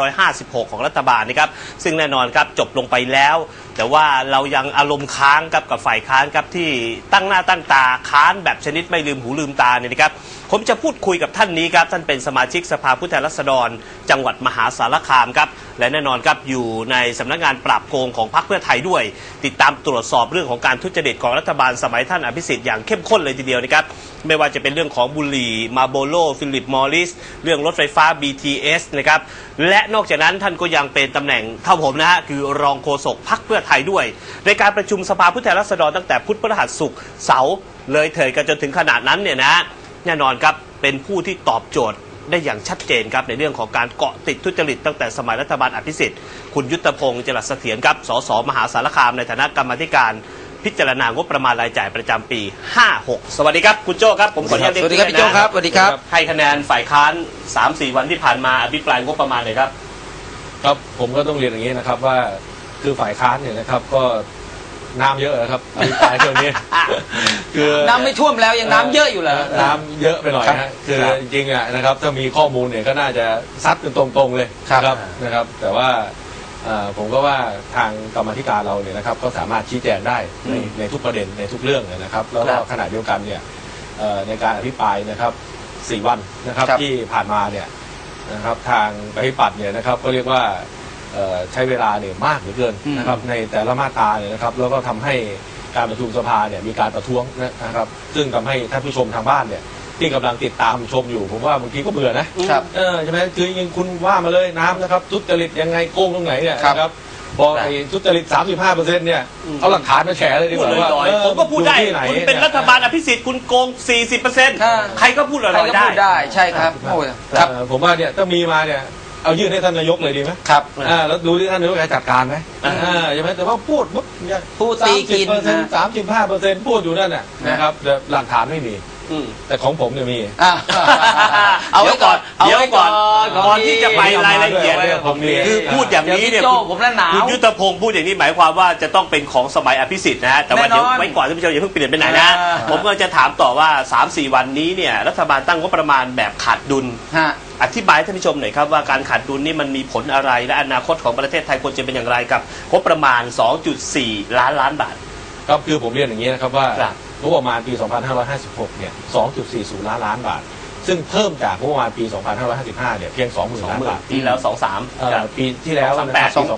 2556 ของรัฐบาลนะครับซึ่งแน่นอนครับจบลงไปแล้วแต่ว่าเรายังอารมณ์ค้างกับฝ่ายค้านครับที่ตั้งหน้าตั้งตาค้านแบบชนิดไม่ลืมหูลืมตาเนี่ยนะครับผมจะพูดคุยกับท่านนี้ครับท่านเป็นสมาชิกสภาผู้แทนราษฎรจังหวัดมหาสารคามครับและแน่นอนครับอยู่ในสำนักงานปราบโกงของพรรคเพื่อไทยด้วยติดตามตรวจสอบเรื่องของการทุจริตของรัฐบาลสมัยท่านอภิสิทธิ์อย่างเข้มข้นเลยทีเดียวนะครับไม่ว่าจะเป็นเรื่องของบุหรี่มาโบโลฟิลิปมอริสเรื่องรถไฟฟ้า BTS นะครับและนอกจากนั้นท่านก็ยังเป็นตำแหน่งเท่าผมนะฮะคือรองโฆษกพรรคเพื่อไทยด้วยในการประชุมสภาผู้แทนราษฎรตั้งแต่พุธพฤหัสศุกร์เสาร์เลยเถิดกันจนถึงขนาดนั้นเนี่ยนะแน่นอนครับเป็นผู้ที่ตอบโจทย์ได้อย่างชัดเจนครับในเรื่องของการเกาะติดทุจริตตั้งแต่สมัยรัฐบาลอภิสิทธิ์คุณยุทธพงศ์จรัสเสถียรครับสสมหาสารคามในฐานะกรรมาธิการพิจารณางบประมาณรายจ่ายประจำปี 56 สวัสดีครับคุณโจ้ครับผมขออนุญาตเรียนสวัสดีครับพี่โจ้ครับสวัสดีครับให้คะแนนฝ่ายค้าน 3-4 วันที่ผ่านมาอภิปรายงบประมาณเลยครับครับผมก็ต้องเรียนอย่างนี้นะครับว่าคือฝ่ายค้านเนี่ยนะครับก็น้ำเยอะนะครับอภิปรายเรื่องนี้คือน้ำไม่ท่วมแล้วยังน้ำเยอะอยู่เหรอน้ำเยอะไปหน่อยนะคือจริงๆอ่ะนะครับถ้ามีข้อมูลเนี่ยก็น่าจะซัดเป็นตรงๆเลยนะครับแต่ว่าผมก็ว่าทางกรรมาธิการเราเนี่ยนะครับก็สามารถชี้แจงได้ในทุกประเด็นในทุกเรื่องนะครับแล้วก็ขณะเดียวกันเนี่ยในการอภิปรายนะครับ4 วันนะครับที่ผ่านมาเนี่ยนะครับทางอภิปรายเนี่ยนะครับก็เรียกว่าใช้เวลาเนี่ยมากเหลือเกินนะครับในแต่ละมาตราเนี่ยนะครับแล้วก็ทำให้การประชุมสภาเนี่ยมีการประท้วงนะครับซึ่งทำให้ท่านผู้ชมทางบ้านเนี่ยที่กำลังติดตามชมอยู่ผมว่าบางทีก็เบื่อนะใช่ไหมคือยังคุณว่ามาเลยน้ำนะครับทุจริตยังไงโกงตรงไหนเนี่ยนะครับพอไอ้ทุจริต 35% เนี่ยเอาหลักฐานมาแฉเลยดีกว่าว่าผมก็พูดได้คุณเป็นรัฐบาลอภิสิทธิ์คุณโกง 40% ใครก็พูดลอยๆได้ใช่ครับผมว่าเนี่ยถ้ามีมาเนี่ยเอายื่นให้ท่านนายกเลยดีไหมครับแล้วดูที่ท่านนายกจะจัดการไหมใช่ไหมแต่ว่าพูดตีกิน 35%พูดอยู่นั่นน่ะนะครับแต่หลักฐานไม่มีแต่ของผมเนี่ยมีเอาไว้ก่อนก่อนที่จะไปรายละเอียดคือพูดอย่างนี้เนี่ยคุณยุทธพงศ์พูดอย่างนี้หมายความว่าจะต้องเป็นของสมัยอภิสิทธิ์นะแต่ว่าเดี๋ยวไว้ก่อนท่านผู้ชมอย่าเพิ่งเปลี่ยนไปไหนนะผมก็จะถามต่อว่า 3-4 วันนี้เนี่ยรัฐบาลตั้งงบประมาณแบบขาดดุลอธิบายท่านผู้ชมหน่อยครับว่าการขาดดุลนี่มันมีผลอะไรและอนาคตของประเทศไทยควรจะเป็นอย่างไรกับงบประมาณ 2.4 ล้านบาทก็คือผมเรียนอย่างนี้นะครับว่างบประมาณปี 2556 เนี่ย 2.40 ล้านบาทซึ่งเพิ่มจากงบประมาณปี 2555 เนี่ยเพียง 20,000 ล้านบาทปีแล้ว 23 ปีที่แล้วนะครับปี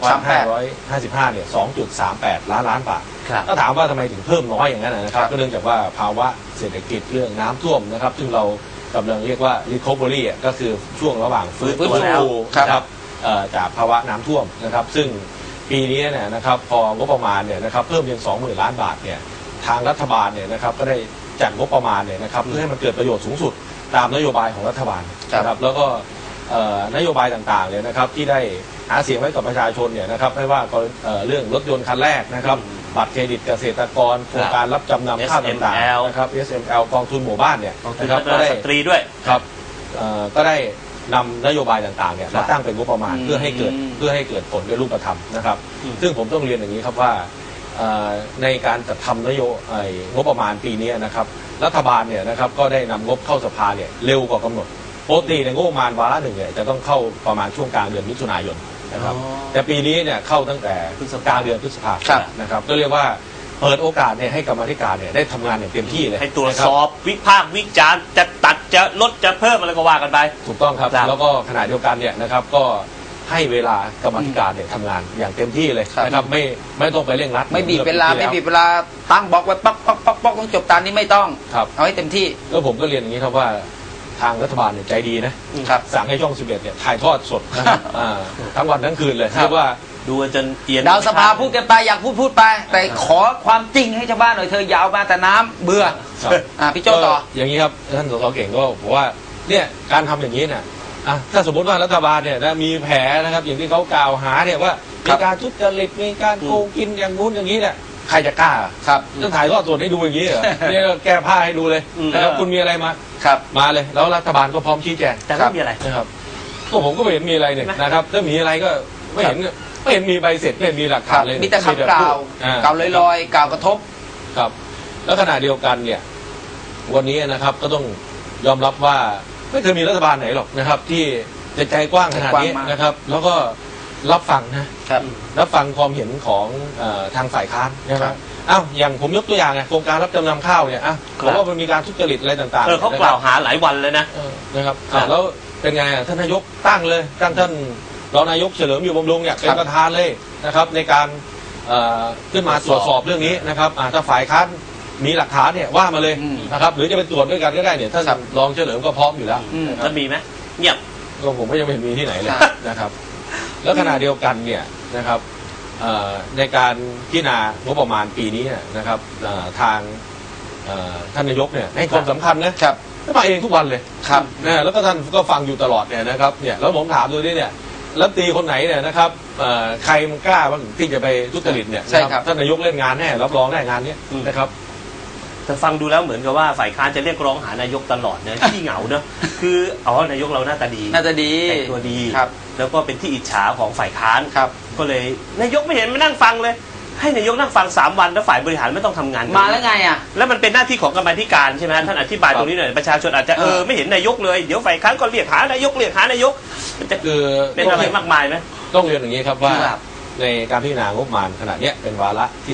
2555 เนี่ย 2.38 ล้านบาทถ้าถามว่าทำไมถึงเพิ่มน้อยอย่างนั้นนะครับก็เนื่องจากว่าภาวะเศรษฐกิจเรื่องน้ำท่วมนะครับซึ่งเรากำลังเรียกว่า recovery ก็คือช่วงระหว่างฟื้นตัวนะครับจากภาวะน้ำท่วมนะครับซึ่งปีนี้เนี่ยนะครับพองบประมาณเนี่ยนะครับเพิ่มเพียง 20,000 ล้านบาทเนี่ยทางรัฐบาลเนี่ยนะครับก็ได้จัดงบประมาณเนี่ยนะครับเพื่อให้มันเกิดประโยชน์สูงสุดตามนโยบายของรัฐบาลนะครับแล้วก็นโยบายต่างๆเนี่ยนะครับที่ได้หาเสียงไว้กับประชาชนเนี่ยนะครับไม่ว่าเรื่องรถยนต์คันแรกนะครับบัตรเครดิตเกษตรกรโครงการรับจำนำข้าวต่างๆนะครับ SML กองทุนหมู่บ้านเนี่ยนะครับก็ได้สตรีด้วยครับก็ได้นำนโยบายต่างๆเนี่ยมาตั้งเป็นงบประมาณเพื่อให้เกิดผลด้วยรูปธรรมนะครับซึ่งผมต้องเรียนอย่างนี้ครับว่าในการจัดทำงบประมาณปีนี้นะครับรัฐบาลเนี่ยนะครับก็ได้นำงบเข้าสภาเนี่ยเร็วกว่ากำหนดปกติในงบประมาณวาระหนึ่งเนี่ยจะต้องเข้าประมาณช่วงกลางเดือนมิถุนายนนะครับแต่ปีนี้เนี่ยเข้าตั้งแต่กลางเดือนพฤษภาคมนะครับก็เรียกว่าเปิดโอกาสเนี่ยให้กรรมาธิการเนี่ยได้ทำงานอย่างเต็มที่เลยให้ตรวจสอบวิพากษ์วิจารณ์จะตัดจะลดจะเพิ่มอะไรก็ว่ากันไปถูกต้องครับแล้วก็ขณะเดียวกันเนี่ยนะครับก็ให้เวลากรรมาธิการเนี่ยทำงานอย่างเต็มที่เลยนะครับไม่ต้องไปเร่งรัดไม่บีบเวลาตั้งบล็อกไว้ป๊อกต้องจบตามนี้ไม่ต้องเอาให้เต็มที่แล้วผมก็เรียนอย่างนี้ครับว่าทางรัฐบาลเนี่ยใจดีนะครับสั่งให้ช่อง 11เนี่ยถ่ายทอดสดนะครับทั้งวันทั้งคืนเลยเรียกว่าดูจนเอียนดาวสภาพูดกันไปอยากพูดไปแต่ขอความจริงให้ชาวบ้านหน่อยเธอยาวมาแต่น้ำเบื่อพี่โจต่ออย่างนี้ครับท่านสสเก่งก็บอกว่าเนี่ยการทำอย่างนี้เนี่ยถ้าสมมติว่ารัฐบาลเนี่ยมีแผลนะครับอย่างที่เขากล่าวหาเนี่ยว่ามีการทุจริตมีการโกงกินอย่างนู้นอย่างนี้เนี่ยใครจะกล้าครับต้องถ่ายทอดสดให้ดูอย่างนี้เหรอเนี่ยแก้ผ้าให้ดูเลยแล้วคุณมีอะไรมามาเลยแล้วรัฐบาลก็พร้อมชี้แจงแต่ไม่มีอะไรนะครับก็ผมก็ไม่เห็นมีอะไรเนี่ยนะครับถ้ามีอะไรก็ไม่เห็นมีใบเสร็จไม่มีหลักฐานเลยมีแต่คำกล่าวลอยๆกล่าวกระทบครับแล้วขณะเดียวกันเนี่ยวันนี้นะครับก็ต้องยอมรับว่าไม่เคยมีรัฐบาลไหนหรอกนะครับที่จะใจกว้างขนาดนี้นะครับแล้วก็รับฟังนะครับรับฟังความเห็นของทางฝ่ายค้านนะครับอย่างผมยกตัวอย่างโครงการรับจำนำข้าวเนี่ยบอกว่ามันมีการทุจริตอะไรต่างๆเขากล่าวหาหลายวันเลยนะครับแล้วเป็นไงท่านนายกตั้งเลยท่านรองนายกเฉลิมอยู่บำรุงเนี่ยเป็นประธานเลยนะครับในการขึ้นมาตรวจสอบเรื่องนี้นะครับถ้าฝ่ายค้านมีหลักฐานเนี่ยว่ามาเลยนะครับหรือจะเป็นตรวจด้วยกันก็ได้เนี่ยท่านรองเฉลิมก็พร้อมอยู่แล้วแล้วมีไหมเงียบก็ผมก็ยังไม่เห็นมีที่ไหนเลยนะครับแล้วขณะเดียวกันเนี่ยนะครับในการพิจารณางบประมาณปีนี้นะครับทางท่านนายกเนี่ยให้ความสำคัญนะครับมาเองทุกวันเลยครับแล้วก็ท่านก็ฟังอยู่ตลอดเนี่ยนะครับเนี่ยแล้วผมถามดูนี่เนี่ยรัฐมนตรีคนไหนเนี่ยนะครับใครมันกล้าบ้างที่จะไปทุจริตเนี่ยท่านนายกเล่นงานแน่รับรองแน่งานนี้นะครับแต่ฟังดูแล้วเหมือนกับว่าฝ่ายค้านจะเรียกร้องหานายกตลอดนะที่เหงาเนอะคือนายกเราหน้าตาดีแต่งตัวดีแล้วก็เป็นที่อิจฉาของฝ่ายค้านก็เลยนายกไม่เห็นมานั่งฟังเลยให้นายกนั่งฟัง3 วันแล้วฝ่ายบริหารไม่ต้องทำงานมาแล้วไงแล้วมันเป็นหน้าที่ของกรรมาธิการใช่ไหมท่านอธิบายตรงนี้หน่อยประชาชนอาจจะไม่เห็นนายกเลยเดี๋ยวฝ่ายค้านก็เรียกหานายกมันจะเป็นอะไรมากมายไหมต้องเรียนอย่างนี้ครับว่าในการพิจารณางบประมาณขณะนี้เป็นวาระที่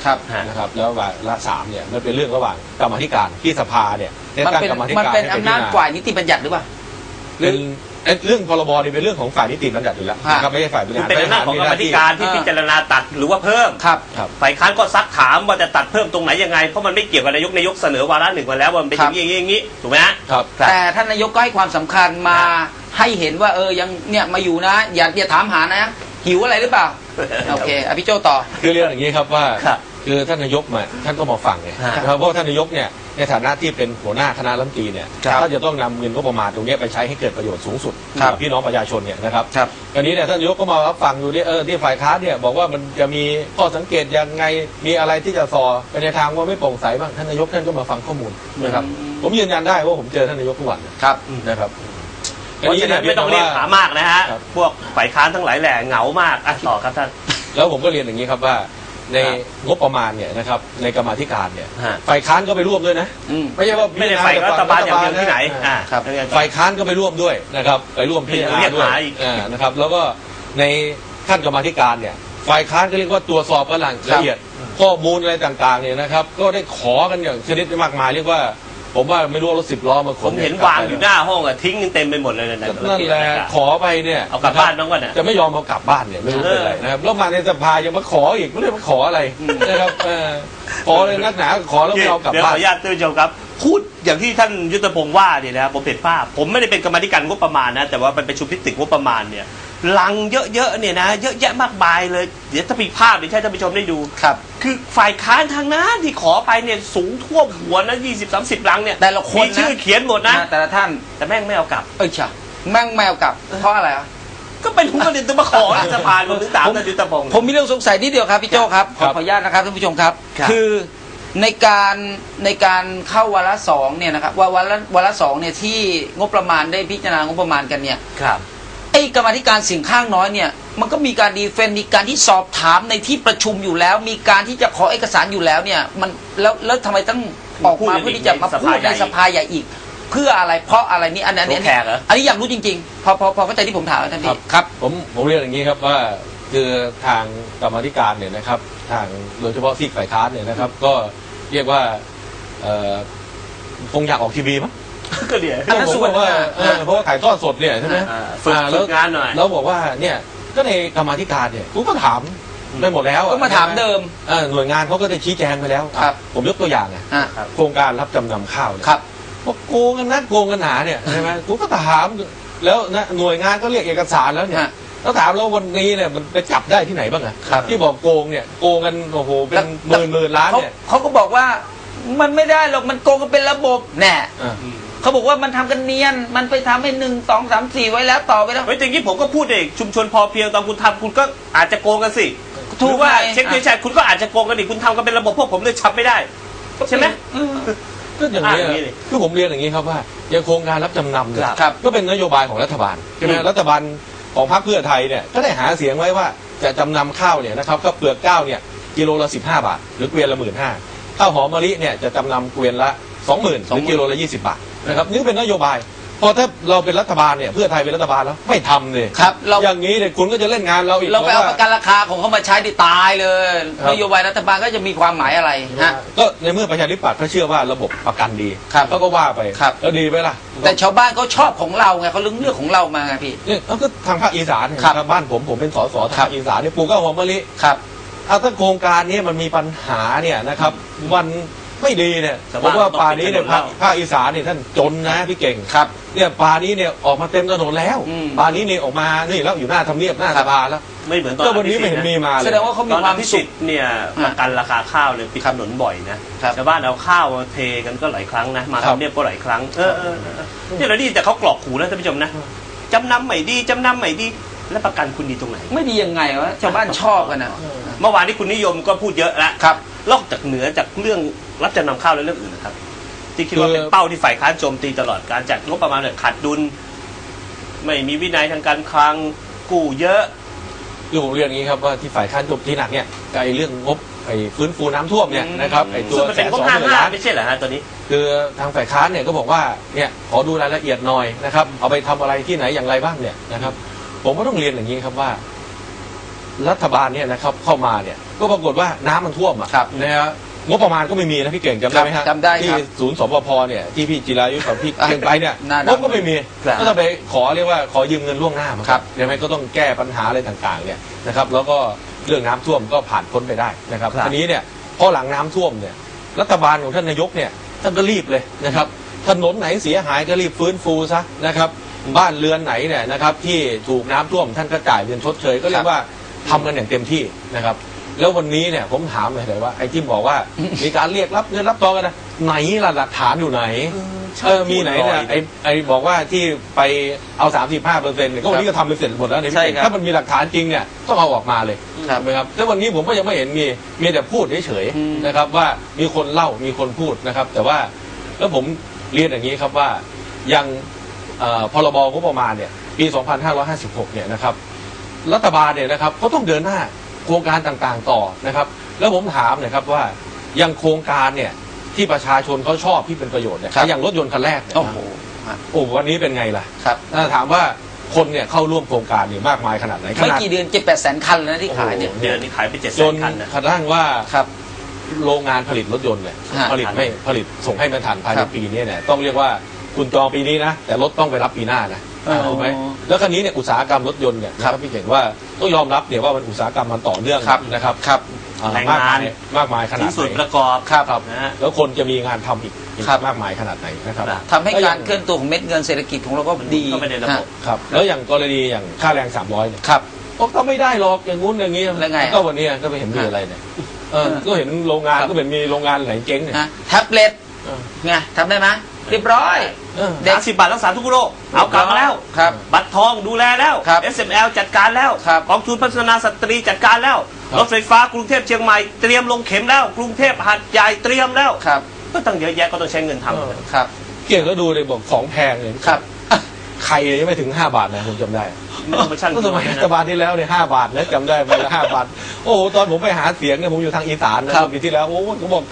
2นะครับแล้ววาระ3เนี่ยมันเป็นเรื่องระหว่างกรรมาธิการที่สภาเนี่ยมันเป็นอำนาจฝ่ายนิติบัญญัติหรือเปล่าเรื่องพรบนี่เป็นเรื่องของฝ่ายนิติบัญญัติอยู่แล้วนะครับไม่ใช่ฝ่ายบริหารเป็นหน้าของกรรมธิการที่พิจารณาตัดหรือว่าเพิ่มฝ่ายค้านก็ซักถามว่าจะตัดเพิ่มตรงไหนยังไงเพราะมันไม่เกี่ยวกับนายกเสนอวาระ1มาแล้วว่ามันเป็นอย่างนี้ถูกไหมครับแต่ท่านนายกก็ให้ความสำคัญมาให้เห็นว่ายังเนี่ยมาอยู่นะอย่าถามหานะหิวอะไรหรือเปล่าโอเคพี่โจต่อคือเรื่องอย่างนี้ครับว่าคือท่านนายกท่านก็มาฟังไงเพราะท่านนายกเนี่ยในฐานะที่เป็นหัวหน้าคณะรัฐมนตรีเนี่ยก็จะต้องนำเงินงบประมาณตรงนี้ไปใช้ให้เกิดประโยชน์สูงสุดกับพี่น้องประชาชนเนี่ยนะครับอันนี้เนี่ยท่านนายกก็มารับฟังอยู่ที่ฝ่ายค้านเนี่ยบอกว่ามันจะมีข้อสังเกตยังไงมีอะไรที่จะส่อไปในทางว่าไม่โปร่งใสบ้างท่านนายกท่านก็มาฟังข้อมูลนะครับผมยืนยันได้ว่าผมเจอท่านนายกทุกวันนะครับเพราะฉะนั้นไม่ต้องเรียกหามากนะฮะพวกฝ่ายค้านทั้งหลายแหล่เหงามากต่อครับท่านแล้วผมก็เรียนอย่างนี้ครับว่าในงบประมาณเนี่ยนะครับในกรรมาธิการเนี่ยฝ่ายค้านก็ไปร่วมด้วยนะไม่ใช่ว่าไม่ได้ฝ่ายรัฐบาลอย่างเดียวที่ไหนฝ่ายค้านก็ไปร่วมด้วยนะครับไปร่วมพิจารณาด้วยนะครับแล้วก็ในขั้นกรรมาธิการเนี่ยฝ่ายค้านก็เรียกว่าตรวจสอบกันหลังละเอียดข้อมูลอะไรต่างๆเนี่ยนะครับก็ได้ขอกันอย่างชนิดมากมายเรียกว่าผมว่าไม่รู้รถ10 ล้อมาขนผมเห็นวางอยู่หน้าห้องทิ้งเต็มไปหมดเลยนั่นแหละขอไปเนี่ยเอากลับบ้านน้องก่อนจะไม่ยอมเอากลับบ้านเนี่ยไม่รู้เป็นไรนะครับแล้วมาในสภายังมาขออีกไม่รู้มาขออะไรนะครับขอเลยนักหนาขอแล้วไม่เอากลับบ้านเดี๋ยวขออนุญาตท่านผู้ชมครับพูดอย่างที่ท่านยุทธพงศ์ว่าเนี่ยนะครับผมเห็นภาพผมไม่ได้เป็นกรรมธิการงบประมาณนะแต่ว่าเป็นประชุมพิจิตรงบประมาณเนี่ยลังเยอะๆเนี่ยนะเยอะแยะมากมายเลยเดี๋ยวถ้ามีภาพเดี๋ยวให้ท่านผู้ชมได้ดูคือฝ่ายค้านทางนั้นที่ขอไปเนี่ยสูงท่วมหัวนะ20-30 ลังเนี่ยแต่ละคนมีชื่อเขียนหมดนะแต่ละท่านแต่แม่งไม่เอากลับใช่แม่งไม่เอากลับเพราะอะไรก็เป็นผู้เรียนตัวมาขอสภาผมถึงถามท่านยุทธพงศ์ผมมีเรื่องสงสัยนิดเดียวครับพี่โจ้ครับขออนุญาตนะครับท่านผู้ชมครับคือในการเข้าวาระ2เนี่ยนะครับวาระ2เนี่ยที่งบประมาณได้พิจารณางบประมาณกันเนี่ยไอ้กรรมธิการเสียงข้างน้อยเนี่ยมันก็มีการดีเฟนต์มีการที่สอบถามในที่ประชุมอยู่แล้วมีการที่จะขอเอกสารอยู่แล้วเนี่ยมันแล้วทำไมต้องออกมาเพื่อที่จะมาพูดในสภาใหญ่อีกเพื่ออะไรเพราะอะไรนี่อันนี้แขกเหรออันนี้อยากรู้จริงๆพอเข้าใจที่ผมถามท่านพี่ครับผมเรียนอย่างนี้ครับว่าคือทางกรรมาธิการเนี่ยนะครับทางโดยเฉพาะซีกฝ่ายค้านเนี่ยนะครับก็เรียกว่าคงอยากออกทีวีมั้งก็เดี๋ยวอันนั้นผมบอกว่าเพราะว่าถ่ายทอดสดเนี่ยใช่ไหมฝึกงานหน่อยแล้วบอกว่าเนี่ยก็ในกรรมาธิการเนี่ยกูก็ถามไปหมดแล้วก็มาถามเดิมหน่วยงานเขาก็ได้ชี้แจงไปแล้วครับผมยกตัวอย่างไง โครงการรับจำนำข้าวเนี่ยครับบอกโกงกันนักโกงกันหนาเนี่ยใช่ไหมกูก็ถามแล้วนะหน่วยงานก็เรียกเอกสารแล้วเนี่ยแล้วถามแล้ววันนี้เนี่ยมันไปจับได้ที่ไหนบ้างอะที่บอกโกงเนี่ยโกงกันโอ้โหเป็นหมื่นล้านเนี่ยเขาก็บอกว่ามันไม่ได้หรอกมันโกงกันเป็นระบบแน่เขาบอกว่ามันทำกันเนียนมันไปทำให้1 2 3 4ไว้แล้วต่อไปแล้วเฮ้ยแต่งี้ผมก็พูดเองชุมชนพอเพียงตอนคุณทำคุณก็อาจจะโกงกันสิถูกหรือว่าไงเช็คด้วยใช่คุณก็อาจจะโกงกันดิคุณทำกันเป็นระบบพวกผมเลยจับไม่ได้ใช่ไหมก็อย่างนี้อย่างนี้เลยคือผมเรียนอย่างนี้ครับว่าอย่างโครงการรับจำนำเนี่ยครับก็เป็นนโยบายของรัฐบาลใช่ไหมรัฐบาลของพรรคเพื่อไทยเนี่ยก็ได้หาเสียงไว้ว่าจะจำนำข้าวเนี่ยนะครับก็เปลือกข้าวเนี่ยกิโลละ15 บาทหรือเกวียนละ15,000ข้าวหอมมะลิเนี่ยจะจำนำเกวียนละ 20,000หรือกิโลละ20 บาทนะครับนี่เป็นนโยบายพอถ้าเราเป็นรัฐบาลเนี่ยเพื่อไทยเป็นรัฐบาลแล้วไม่ทำเลยครับเราอย่างนี้เนี่ยคุณก็จะเล่นงานเราอีกเราไปเอาพประกันราคาของเขามาใช้ดิตายเลยครับนโยบายรัฐบาลก็จะมีความหมายอะไรฮะก็ในเมื่อประชาธิปัตย์เขาเชื่อว่าระบบประกันดีครับเขาก็ว่าไปครับแล้วดีไหมล่ะแต่ชาวบ้านเขาชอบของเราไงเขาเลือกของเรามาไงพี่เนี่ยก็ทางภาคอีสานครับนะครับบ้านผมเป็นสสทางครัภาบคอีสานเนี่ยปลูกข้าวหอมมะลิครับถ้าโครงการนี้มันมีปัญหาเนี่ยนะครับมันไม่ดีเนี่ยชาวผบ้านมว่าป่านี้เนี่ยต้องปิดถนนแล้วภาคอีสานเนี่ยท่านจนนะพี่เก่งครับเนี่ยป่านี้เนี่ยออกมาเต็มถนนแล้วอืมป่านี้เนี่ยออกมานี่แล้วอยู่หน้าทำเนียบหน้าครัสบภาแล้วไม่เหมือนตอนก็วันนี้ไม่เห็นมีมาเลยแสดงว่าเขามีตอนความพิสุสิขทธิ์เนี่ยประกันราคาข้าวเลยปิดถนนบ่อยนะครับ ชาวบ้านเอาข้าวมาเทกันก็หลายครั้งนะมาครับทำเนียบก็หลายครั้งเนี่ยเราได้ยินแต่เขากรอกหูนะท่านผู้ชมนะจำนำใหม่ดีจำนำใหม่ดีแล้วประกันคุณดีตรงไหนไม่ดียังไงวะชาวบ้านชอบกันนะเมื่อวานนี้คุณนิยมก็พูดเยอะแล้วครับนอกจากเหนือจากเรื่องรับจำนำข้าวแล้วเรื่องอื่นนะครับที่คิดว่าเป็นเป้าที่ฝ่ายค้านโจมตีตลอดการจัดงบประมาณเนี่ยขาดดุลไม่มีวินัยทางการคลังกู้เยอะคือผมเรียนอย่างนี้ครับว่าที่ฝ่ายค้านจบที่หนักเนี่ยไอ้เรื่องงบไอ้ฟื้นฟูน้ำท่วมเนี่ยนะครับไอ้ตัวซึ่งมันเป็นงบ 120,000 ล้านไม่ใช่เหรอฮะตอนนี้คือทางฝ่ายค้านเนี่ยก็บอกว่าเนี่ยขอดูรายละเอียดหน่อยนะครับเอาไปทำอะไรที่ไหนอย่างไรบ้างเนี่ยนะครับผมก็ต้องเรียนอย่างนี้ครับว่า รัฐบาลเนี่ยนะครับเข้ามาเนี่ยก็ปรากฏว่าน้ำมันท่วมอ่ะครับนะฮะงบประมาณก็ไม่มีนะพี่เก่งจำได้ไหมฮะจำได้ครับที่ศูนย์สปภเนี่ยที่พี่จิรายุกับพี่เก่งไปเนี่ยหน้าดำงบก็ไม่มีครับก็ต้องไปขอเรียกว่าขอยืมเงินล่วงหน้ามาครับใช่ไหมก็ต้องแก้ปัญหาอะไรต่างๆเนี่ยนะครับแล้วก็เรื่องน้ำท่วมก็ผ่านพ้นไปได้นะครับครับทีนี้เนี่ยพอหลังน้ำท่วมเนี่ยรัฐบาลของท่านนายกเนี่ยท่านก็รีบเลยนะครับถนนไหนเสียหายก็รีบฟื้นฟูซะนะครับบ้านเรือนไหนเนี่ยนะครับที่ถูกน้ำท่วมท่านก็จ่ายเงินชดเชยก็เรียกว่าทำกันอย่างเต็มที่นะครับแล้ววันนี้เนี่ยผมถามเลยว่าไอ้ที่บอกว่ามีการเรียกรับเงินรับทองกันนะไหนล่ะหลักฐานอยู่ไหนมีไหนเนี่ยไอ้บอกว่าที่ไปเอา 35%เนี่ยก็วันนี้ก็ทำไปเสร็จหมดแล้วเนี่ยใช่ครับถ้ามันมีหลักฐานจริงเนี่ยต้องเอาออกมาเลยครับถูกไหมครับแล้ววันนี้ผมก็ยังไม่เห็นมีแต่พูดเฉยอืมๆนะครับว่ามีคนเล่ามีคนพูดนะครับ แต่ว่าแล้วผมเรียนอย่างนี้ครับว่ายังพรบงบประมาณเนี่ยปี 2556 เนี่ยนะครับรัฐบาลเนี่ยนะครับก็ต้องเดินหน้าโครงการต่างๆต่อนะครับ แล้วผมถามหนะครับว่ายังโครงการเนี่ยที่ประชาชนเขาชอบที่เป็นประโยชน์เนี่ยครับอย่างรถยนต์คันแรกเนี่ยโอ้โหโอ้วันนี้เป็นไงล่ะครับถ้าถามว่าคนเนี่ยเข้าร่วมโครงการเนี่ยมากมายขนาดไหนขไม่นาดกี่เดือน7-8 แสนคันแล้วนะที่ขายเนี่ยเดือนนี้ขายไป700,000 จนคันนะกระทั่งว่าครับโรงงานผลิตรถยนต์เนี่ยฮะผลิตส่งให้ไม่ทันภายคในรับปีนี้เนี่ยต้องเรียกว่าคุณจองปีนี้นะแต่รถต้องไปรับปีหน้านะอ๋อถูกไหมแล้วคราวนี้เนี่ยอุตสาหกรรมรถยนต์เนี่ยนะครับพี่เก่งว่าต้องยอมรับเนี่ยว่ามันอุตสาหกรรมมันต่อเนื่องครับนะครับครับแรงมากงานมากมายขนาชิ้ดนไหส่วนปนระกอบครับนะฮะแล้วคนจะมีงานทำอีกครับมากมายขนาดไหนนะครับครับทำให้การเคลื่อนตัวของเม็ดเงินเศรษฐกิจของเราก็ดีเข้าไปในระบบครับแล้วอย่างกรณีอย่างค่าแรง300เนี่ยครับก็ไม่ได้หรอกอย่างงู้นอย่างนี้แล้วไงก็วันนี้ก็ไปเห็นมีอะไรเนี่ยก็เห็นโรงงานครับก็เห็นมีโรงงานไหนเจ๊งเนี่ยนะแท็บเล็ตเออไงทำได้ไหมเรียบร้อย เด็ก 30 บาทรักษาทุกโรคเอากลับมาแล้วครับบัตรทองดูแลแล้วครับ SML จัดการแล้วครับกองทุนพัฒนาสตรีจัดการแล้วครับรถไฟฟ้ากรุงเทพเชียงใหม่เตรียมลงเข็มแล้ว กรุงเทพหัดใหญ่เตรียมแล้วครับก็ตั้งเยอะแยะก็ต้องใช้เงินทำครับเกี่ยงก็ดูเลยบอกของแพงเลยครับไข่ยังไม่ถึง5 บาทนะผมจำได้ไม่ต้องมาชั่งก็สมัยรัฐบาลที่แล้วเนี่ย5 บาทนะจำได้ไปละ5 บาทโอ้โหตอนผมไปหาเสียงเนี่ยผมอยู่ทางอีสานนะครับปีที่แล้วโอ้ผมบอก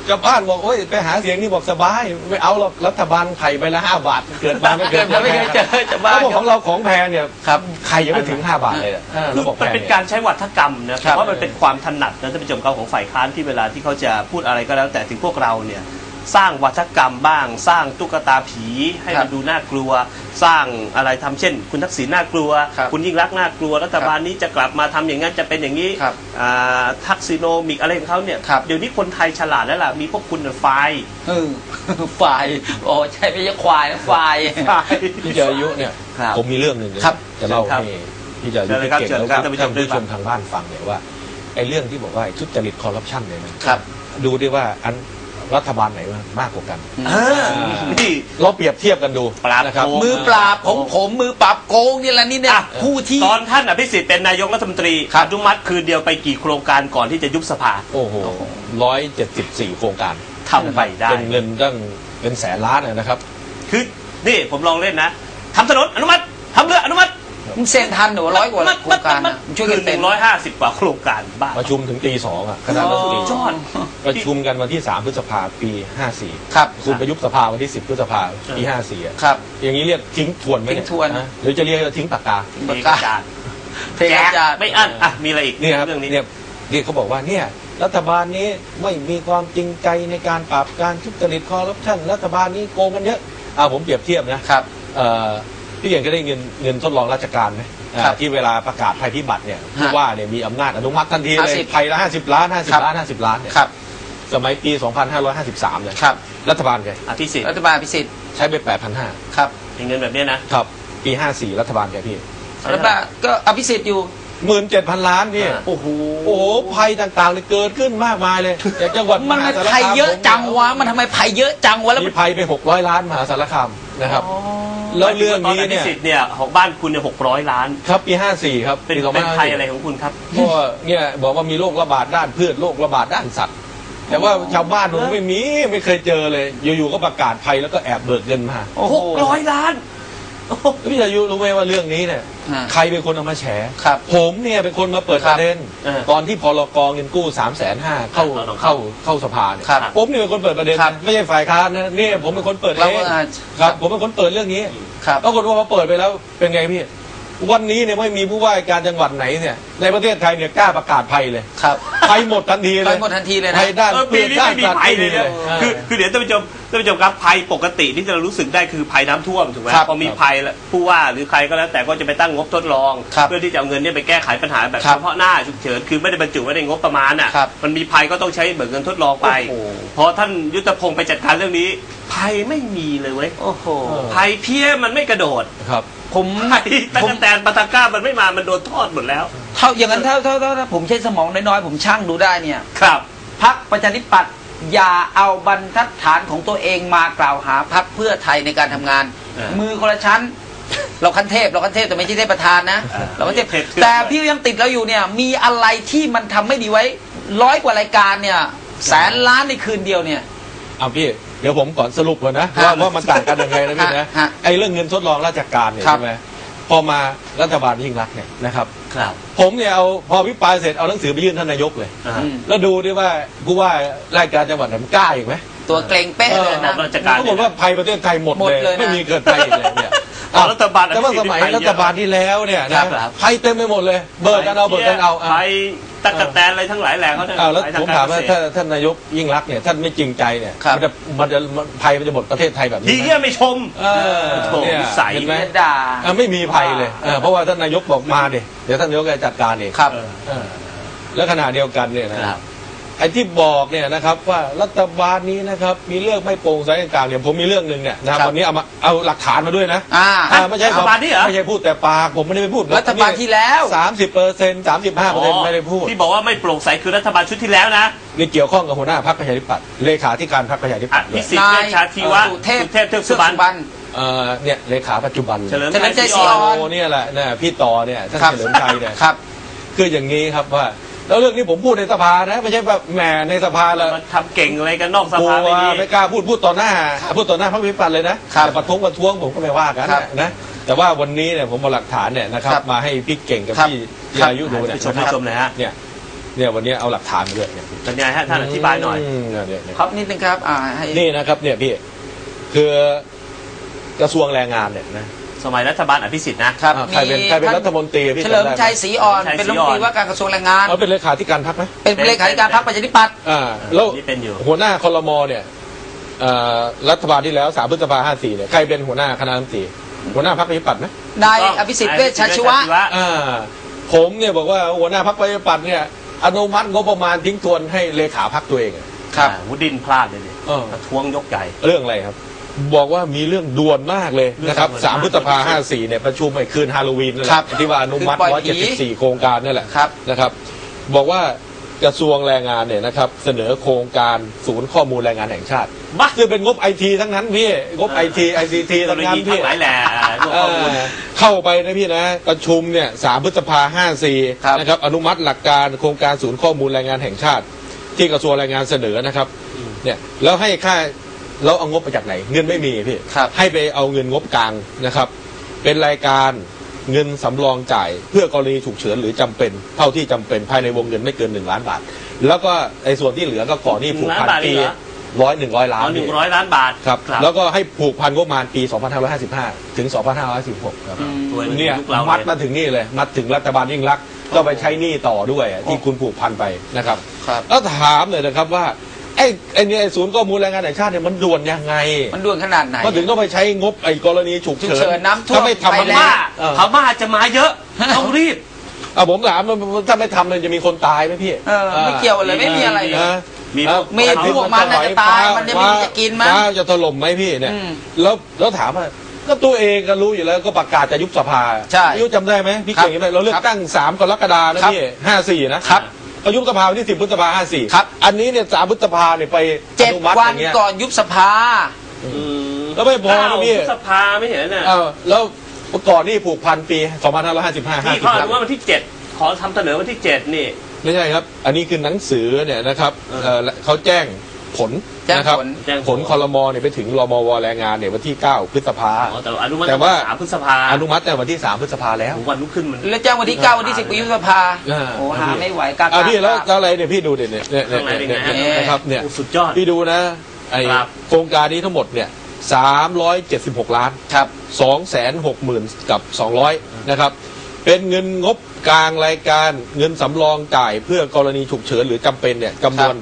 ชาวบ้านบอกโอ้ยไปหาเสียงนี่บอกสบายไม่เอาหรอกรัฐบาลไข่ใบละ5 บาทเกิดมาไม่เคยไม่เคยเจอชาวบ้านเขาบอกของเราของแพงเนี่ยครับไข่ยังไม่ถึง5 บาทเลยอะคือบอกแพมันงเป็นเนี่ยการใช้วัฒกรรมนะคผรับมว่ามันเป็นความถนัดนะท่านผู้ชมครับของฝ่ายค้านที่เวลาที่เขาจะพูดอะไรก็แล้วแต่ถึงพวกเราเนี่ยสร้างวัฒกรรมบ้าง สร้างตุ๊กตาผีให้มันดูน่ากลัว สร้างอะไรทำเช่น คุณทักษิณน่ากลัวครับคุณยิ่งรักษณ์น่ากลัวรัฐบาลนี้จะกลับมาทำอย่างนั้นจะเป็นอย่างนี้ครับทักซิโนมิกอะไรของเขาเนี่ยครับเดี๋ยวนี้คนไทยฉลาดแล้วล่ะมีพวกคุณไฟล์ฝ่ายโอ้ใช่ไม่ใช่ควายนะฝ่ายพี่เจอายุเนี่ยครับผมมีเรื่องหนึ่งนะครับ จะเล่าครับให้พี่เจอายุเชิญเลยครับเก่งเชิญแล้วครับก็ท่านผู้ชท่าม นด้วยผู้คชรับมทางบ้านฟังเนี่ยว่าไอ้เรื่องที่บอกว่าทุจริตคอร์รัปชันเนี่ยนะครับ ดูดิว่าอันรัฐบาลไหนมากกว่ากันนี่เราเปรียบเทียบกันดูปราบนะครับโกงมือปราบของผมมือปราบโกงนี่แหละนี่เนี่ยอ่ะผู้ที่ตอนท่านอภิสิทธิ์เป็นนายกรัฐมนตรีครับอนุมัติคืนเดียวไปกี่โครงการก่อนที่จะยุบสภาโอ้โห174 โครงการทำไปได้เป็นเงินตั้งเป็นแสนล้านนะครับคือนี่ผมลองเล่นนะทำถนนอนุมัติทำเรืออนุมัติมึงเซ็นทันหนู100 กว่าโครงการนะช่วยคืกันอเซ็น 150 กว่าโครงการบ้าประชุมถึงตี 2อ่ะคณะรัฐมนตรียอดประชุมกันวันที่ 3 พฤษภาปี 54 ครับคุณประยุบสภาวันที่ 10 พฤษภาปี 54อ่ะครับอย่างนี้เรียกทิ้งทวนไหมทิ้งทวนะหรือจะเรียกทิ้งปากกาเอกจารเทกระจาดไม่อั้นอ่ะมีอะไรอีกเนี่ยครับเรื่องนี้เนี่ยเขาบอกว่าเนี่ยรัฐบาลนี้ไม่มีความจริงใจในการปราบการทุจริตคอร์รัปชันรัฐบาลนี้โกงกันเยอะผมเปรียบเทียบนะครับ พี่เก่งก็ได้เงินทดลองราชการไหมครับที่เวลาประกาศภัยพิบัติเนี่ยฮะผู้ว่าเนี่ยมีอำนาจอนุมัติทันทีเลย 50 ภัยละ50 ล้าน50 ล้าน50 ล้านเนี่ยครับสมัยปี 2553เนี่ยครับรัฐบาลไงอภิสิทธิ์รัฐบาลพิสิทธิ์ใช้ไป 8,500 ครับมีเงินแบบเนี้ยนะครับปี 54 รัฐบาลไงพี่รัฐบาลก็อภิสิทธิ์อยู่ 17,000 ล้านพี่โอ้โหโอ้โหภัยต่างๆเลยเกิดขึ้นมากมายเลยอย่างจังหวัดมันหาสารภัยคามเยอะจังวะมันทำไมภัยเยอะจังวะแล้วมีภัยไป600 ล้านมหาสารคามนะครับ แล้วเรื่องนี้ตออภิเนี่ยสิทธิ์เนี่ยของบ้านคุณเนี่ย600 ล้านครับปี 54 ครับเป็นปีเป็นภัย 2554 อะไรของคุณครับเพราะว่าเนี่ยบอกว่ามีโรคระบาดด้านพืชโรคระบาดด้านสัตว์ แต่ว่าชาวบ้านมันไม่เคยเจอเลย อยู่ๆก็ประกาศภัยแล้วก็แอบเบิกเงินมาโอ้โห 600 ล้านแล้วพี่อายุรู้ไหมว่าเรื่องนี้เนี่ยฮะใครเป็นคนเอามาแฉครับผมเนี่ยเป็นคนมาเปิดประเด็นเออตอนที่พลกเงินกู้ 350,000เข้าสภาเนี่ยครับผมเนี่ยเป็นคนเปิดประเด็นครับไม่ใช่ฝ่ายค้านนะนี่ผมเป็นคนเปิดเอเรางอ่าครับผมเป็นคนเปิดเรื่องนี้ครับปรากฏว่าพอเปิดไปแล้วเป็นไงพี่ วันนี้เนี่ยไม่มีผู้ว่าการจังหวัดไหนเนี่ยในประเทศไทยเนี่ยกล้าประกาศภัยเลยครับภัยหมดทันทีเลยภัยหมดทันทีเลยนะภัยด้านปีนี้ไม่มีภัยเลยนะเออคือเดี๋ยวท่านผู้ชมครับภัยปกติที่เรารู้สึกได้คือภัยน้ำท่วมถูกไหมครับพอมีภัยแล้วผู้ว่าหรือใครก็แล้วแต่ก็จะไปตั้งงบทดลองครับเพื่อที่จะเอาเงินเนี่ยไปแก้ไขปัญหาแบบครับเฉพาะหน้าฉุกเฉินคือไม่ได้บรรจุไว้ในงบประมาณอ่ะครับมันมีภัยก็ต้องใช้เบิกเงินทดลองไปโอ้โหพอท่านยุทธพงศ์ไปจัดการเรื่องนี้ภัยไม่มีเลยเว้ยโอ้โหภัยเพี้ยมันไม่กระโดดครับผมภัยตะกแตนปาตาก้ามันไม่มามันโดนทอดหมดแล้วเท่าอย่างนั้นถ้าผมใช้สมองน้อยๆผมช่างดูได้เนี่ยครับพรรคประชาธิปัตย์อย่าเอาบรรทัดฐานของตัวเองมากล่าวหาพรรคเพื่อไทยในการทำงาน มือคนละชั้น เราขั้นเทพแต่ไม่ใช่เทพประธานนะ เราขั้นเทพแต่พี่ยังติดเราอยู่เนี่ยมีอะไรที่มันทำไม่ดีไว้100 กว่ารายการเนี่ยแสนล้านในคืนเดียวเนี่ยเอาพี่เดี๋ยวผมก่อนสรุปก่อนนะฮะว่ามันต่างกันยังไงนะพี่นะฮะไอ้เรื่องเงินทดลองราชการเนี่ยครับใช่ไหมพอมารัฐบาลยิ่งรักษณ์เนี่ยนะครับครับผมเนี่ยพอพิปรายเสร็จเอาหนังสือไปยื่นท่านนายกเลยอืมแล้วดูดิว่าผู้ว่ารายการจังหวัดไหนมันกล้าอีกไหมตัวเกรงเป๊ะเลยนะราชการปรากฏว่าภัยประเทศไทยหมดหมดเลยเลยนะไม่มีเกิดภัยอีกเลยเนี่ยรัฐบาลแต่ว่าสมัยรัฐบาลที่แล้วเนี่ยนะครับ ภัยเต็มไปหมดเลยเบิกกันเอาภัยตะกแตนอะไรทั้งหลายแหล่เขาเนี่ยแล้วภัยผมทถาง มกว่าเกษตรท่านนายกยิ่งรักษณ์เนี่ยท่านไม่จริงใจเนี่ยครับภัยมันจะหมดประเทศไทยแบบนี้ดีไหมเยี่ยไม่ชม โถ่เนี่ยนิสัยเห็นไหมด่าไม่มีภัยเลยเพราะว่าท่านนายกบอกมาเดี๋ยวท่านนายกจะจัดการเองครับแล้วขณะเดียวกันเนี่ยนะครับ ไอ้ที่บอกเนี่ยนะครับว่ารัฐบาลนี้นะครับมีเรื่องไม่โปร่งใสต่างๆเนี่ยผมมีเรื่องหนึ่งเนี่ยนะครับครับวันนี้เอาหลักฐานมาด้วยนะ ไม่ใช่รัฐบาลนี้เหรอไม่ใช่พูดแต่ปากผมไม่ได้ไปพูดรัฐบาลที่แล้ว 30% 35%ไม่ได้พูดที่บอกว่าไม่โปร่งใสคือรัฐบาลชุดที่แล้วนะนี่เกี่ยวข้องกับหัวหน้าพรรคประชาธิปัตย์เลขาธิการพรรคประชาธิอปัตย์ด้วภิยสิทธิ์เวชชาชีวะสุเทพสุเทพเทือกสุบรรณเนี่ยเลขาปัจจุบันเฉลิมเฉลิมชัชัยยศศรีรีอ่อ่ออน นโอ้เนี่ยแหละนะพี่ต่อเนี่ยท่านครับเฉลิมชัยเนี่ยครับคืออย่างนี้ครับว่าแล้วเรื่องนี้ผมพูดในสภานะไม่ใช่แบบแหมในสภาแล้วมาทำเก่งอะไรกันนอกสกลัภาไม่วดีไม่กล้าพูดต่อหน้าพรรคประชาธิปัตย์เลยนะครับ แต่ประท้วงผมก็ไม่ว่ากันครับนะแต่ว่าวันนี้เนี่ยผมเอาหลักฐานเนี่ยนะครับครับมาให้พี่เก่งกับครับพี่จิรายุดูเนี่ยไปชมหน่อยฮะเนี่ยเนี่ยวันนี้เอาหลักฐานมาด้วยเนี่ยเป็นไงฮะท่านอธิบายหน่อยเนี่ยครับนิดนึงครับให้นี่นะครับเนี่ยพี่คือกระทรวงแรงงานเนี่ยนะสมัยรัฐบาลอภิสิทธิ์นะครับใครเป็นรัฐมนตรีพี่เฉลิมชัยจำได้ไหศรีอ่อนเป็นรัฐมนตรีว่าการกระทรวงแรงงานเอาเป็นเลขาธิการพรรคไหมเป็นเลขาธิการพรรคประชาธิปัตย์แล้วนี่เป็นอยู่หัวหน้าครมเนี่ยรัฐบาลที่แล้ว3 พฤษภาคม 54เนี่ยใครเป็นหัวหน้าคณะรัฐมนตรีหัวหน้าพรรคประชาธิปัตย์ไหมนายอภิสิทธิ์เวชชาชีวะผมเนี่ยบอกว่าหัวหน้าพรรคประชาธิปัตย์เนี่ยอนุมัติงบประมาณทิ้งทวนให้เลขาพรรคตัวเองครับหูดินพลาดเลยเนี่ยประท้วงยกใหญ่เรื่องอะไรครับ บอกว่ามีเรื่องด่วนมากเลยนะครับ3 พฤษภาคม 54เนี่ยประชุมไอ้คืนฮาโลวีนนั่นแหละที่ว่าอนุมัติ174โครงการนั่นแหละนะครับบอกว่ากระทรวงแรงงานเนี่ยนะครับเสนอโครงการศูนย์ข้อมูลแรงงานแห่งชาติซึ่งเป็นงบไอทีทั้งนั้นพี่งบไอทีICT ทั้งนั้นพี่หลายแหล่เข้าไปนะพี่นะประชุมเนี่ย3 พฤษภาคม 54นะครับอนุมัติหลักการโครงการศูนย์ข้อมูลแรงงานแห่งชาติที่กระทรวงแรงงานเสนอนะครับเนี่ยแล้วให้ค่าแล้วเอางบมาจากไหนเงินไม่มีพี่ให้ไปเอาเงินงบกลางนะครับเป็นรายการเงินสำรองจ่ายเพื่อกรณีฉุกเฉินหรือจำเป็นเท่าที่จำเป็นภายในวงเงินไม่เกิน1 ล้านบาทแล้วก็ไอ้ส่วนที่เหลือก็ก่อหนี้ผูกพันปี100 ล้าน 100 ล้านบาทครับแล้วก็ให้ผูกพันงบประมาณปี2555ถึง2516ครับเนี่ยมัดมาถึงนี่เลยมัดถึงรัฐบาลยิ่งรักษณ์ก็ไปใช้หนี้ต่อด้วยที่คุณผูกพันไปนะครับแล้วถามเลยนะครับว่าไอ้เนี่ยศูนย์ข้อมูลแรงงานแห่งชาติเนี่ยมันด่วนยังไงมันด่วนขนาดไหนมันถึงต้องไปใช้งบไอ้กรณีฉุกเฉินน้ำท่วมถ้าไม่ทำพม่าจะมาเยอะต้องรีบผมถามถ้าไม่ทำเลยจะมีคนตายไหมพี่ไม่เกี่ยวเลยไม่มีอะไรเลยมีพวกมันจะตายมันจะมีจะกินมั้ยจะถล่มไหมพี่เนี่ยแล้วถามว่าก็ตัวเองก็รู้อยู่แล้วก็ประกาศจะยุบสภายุบจำได้ไหมพี่เก่งไหมเราเลือกตั้ง3 กรกฎาคมนะพี่54นะครับยุบสภาวันที่10 พฤษภาคม 54ครับอันนี้เนี่ย3 พฤษภาเนี่ยไปอนุมัติอย่างเงี้ย7 วันก่อนยุบสภาแล้วไม่พอนะพี่ยุบสภาไม่เห็นน่ะแล้วก่อนนี่ผูกพันปี2555 นี่เขาอนุมัติวันที่7ขอทำเสนอวันที่7นี่ไม่ใช่ครับอันนี้คือหนังสือเนี่ยนะครับเขาแจ้งผลนะครับผลครมเนี่ยไปถึงรมวแรงงานเนี่ยวันที่9 พฤษภาแต่ว่า3 พฤษภาอนุมัติแต่วันที่3 พฤษภาแล้ววันรุ่งขึ้นมันแล้วแจ้งวันที่9 วันที่10 พฤษภาโอ้หาไม่ไหวกันพี่แล้วอะไรเนี่ยพี่ดูเนี่ยนะครับเนี่ยสุดยอดพี่ดูนะไอโครงการนี้ทั้งหมดเนี่ย376 ล้านครับ 260,000กับ200นะครับเป็นเงินงบกลางรายการเงินสำรองจ่ายเพื่อกรณีฉุกเฉินหรือจำเป็นเนี่ยจำนวน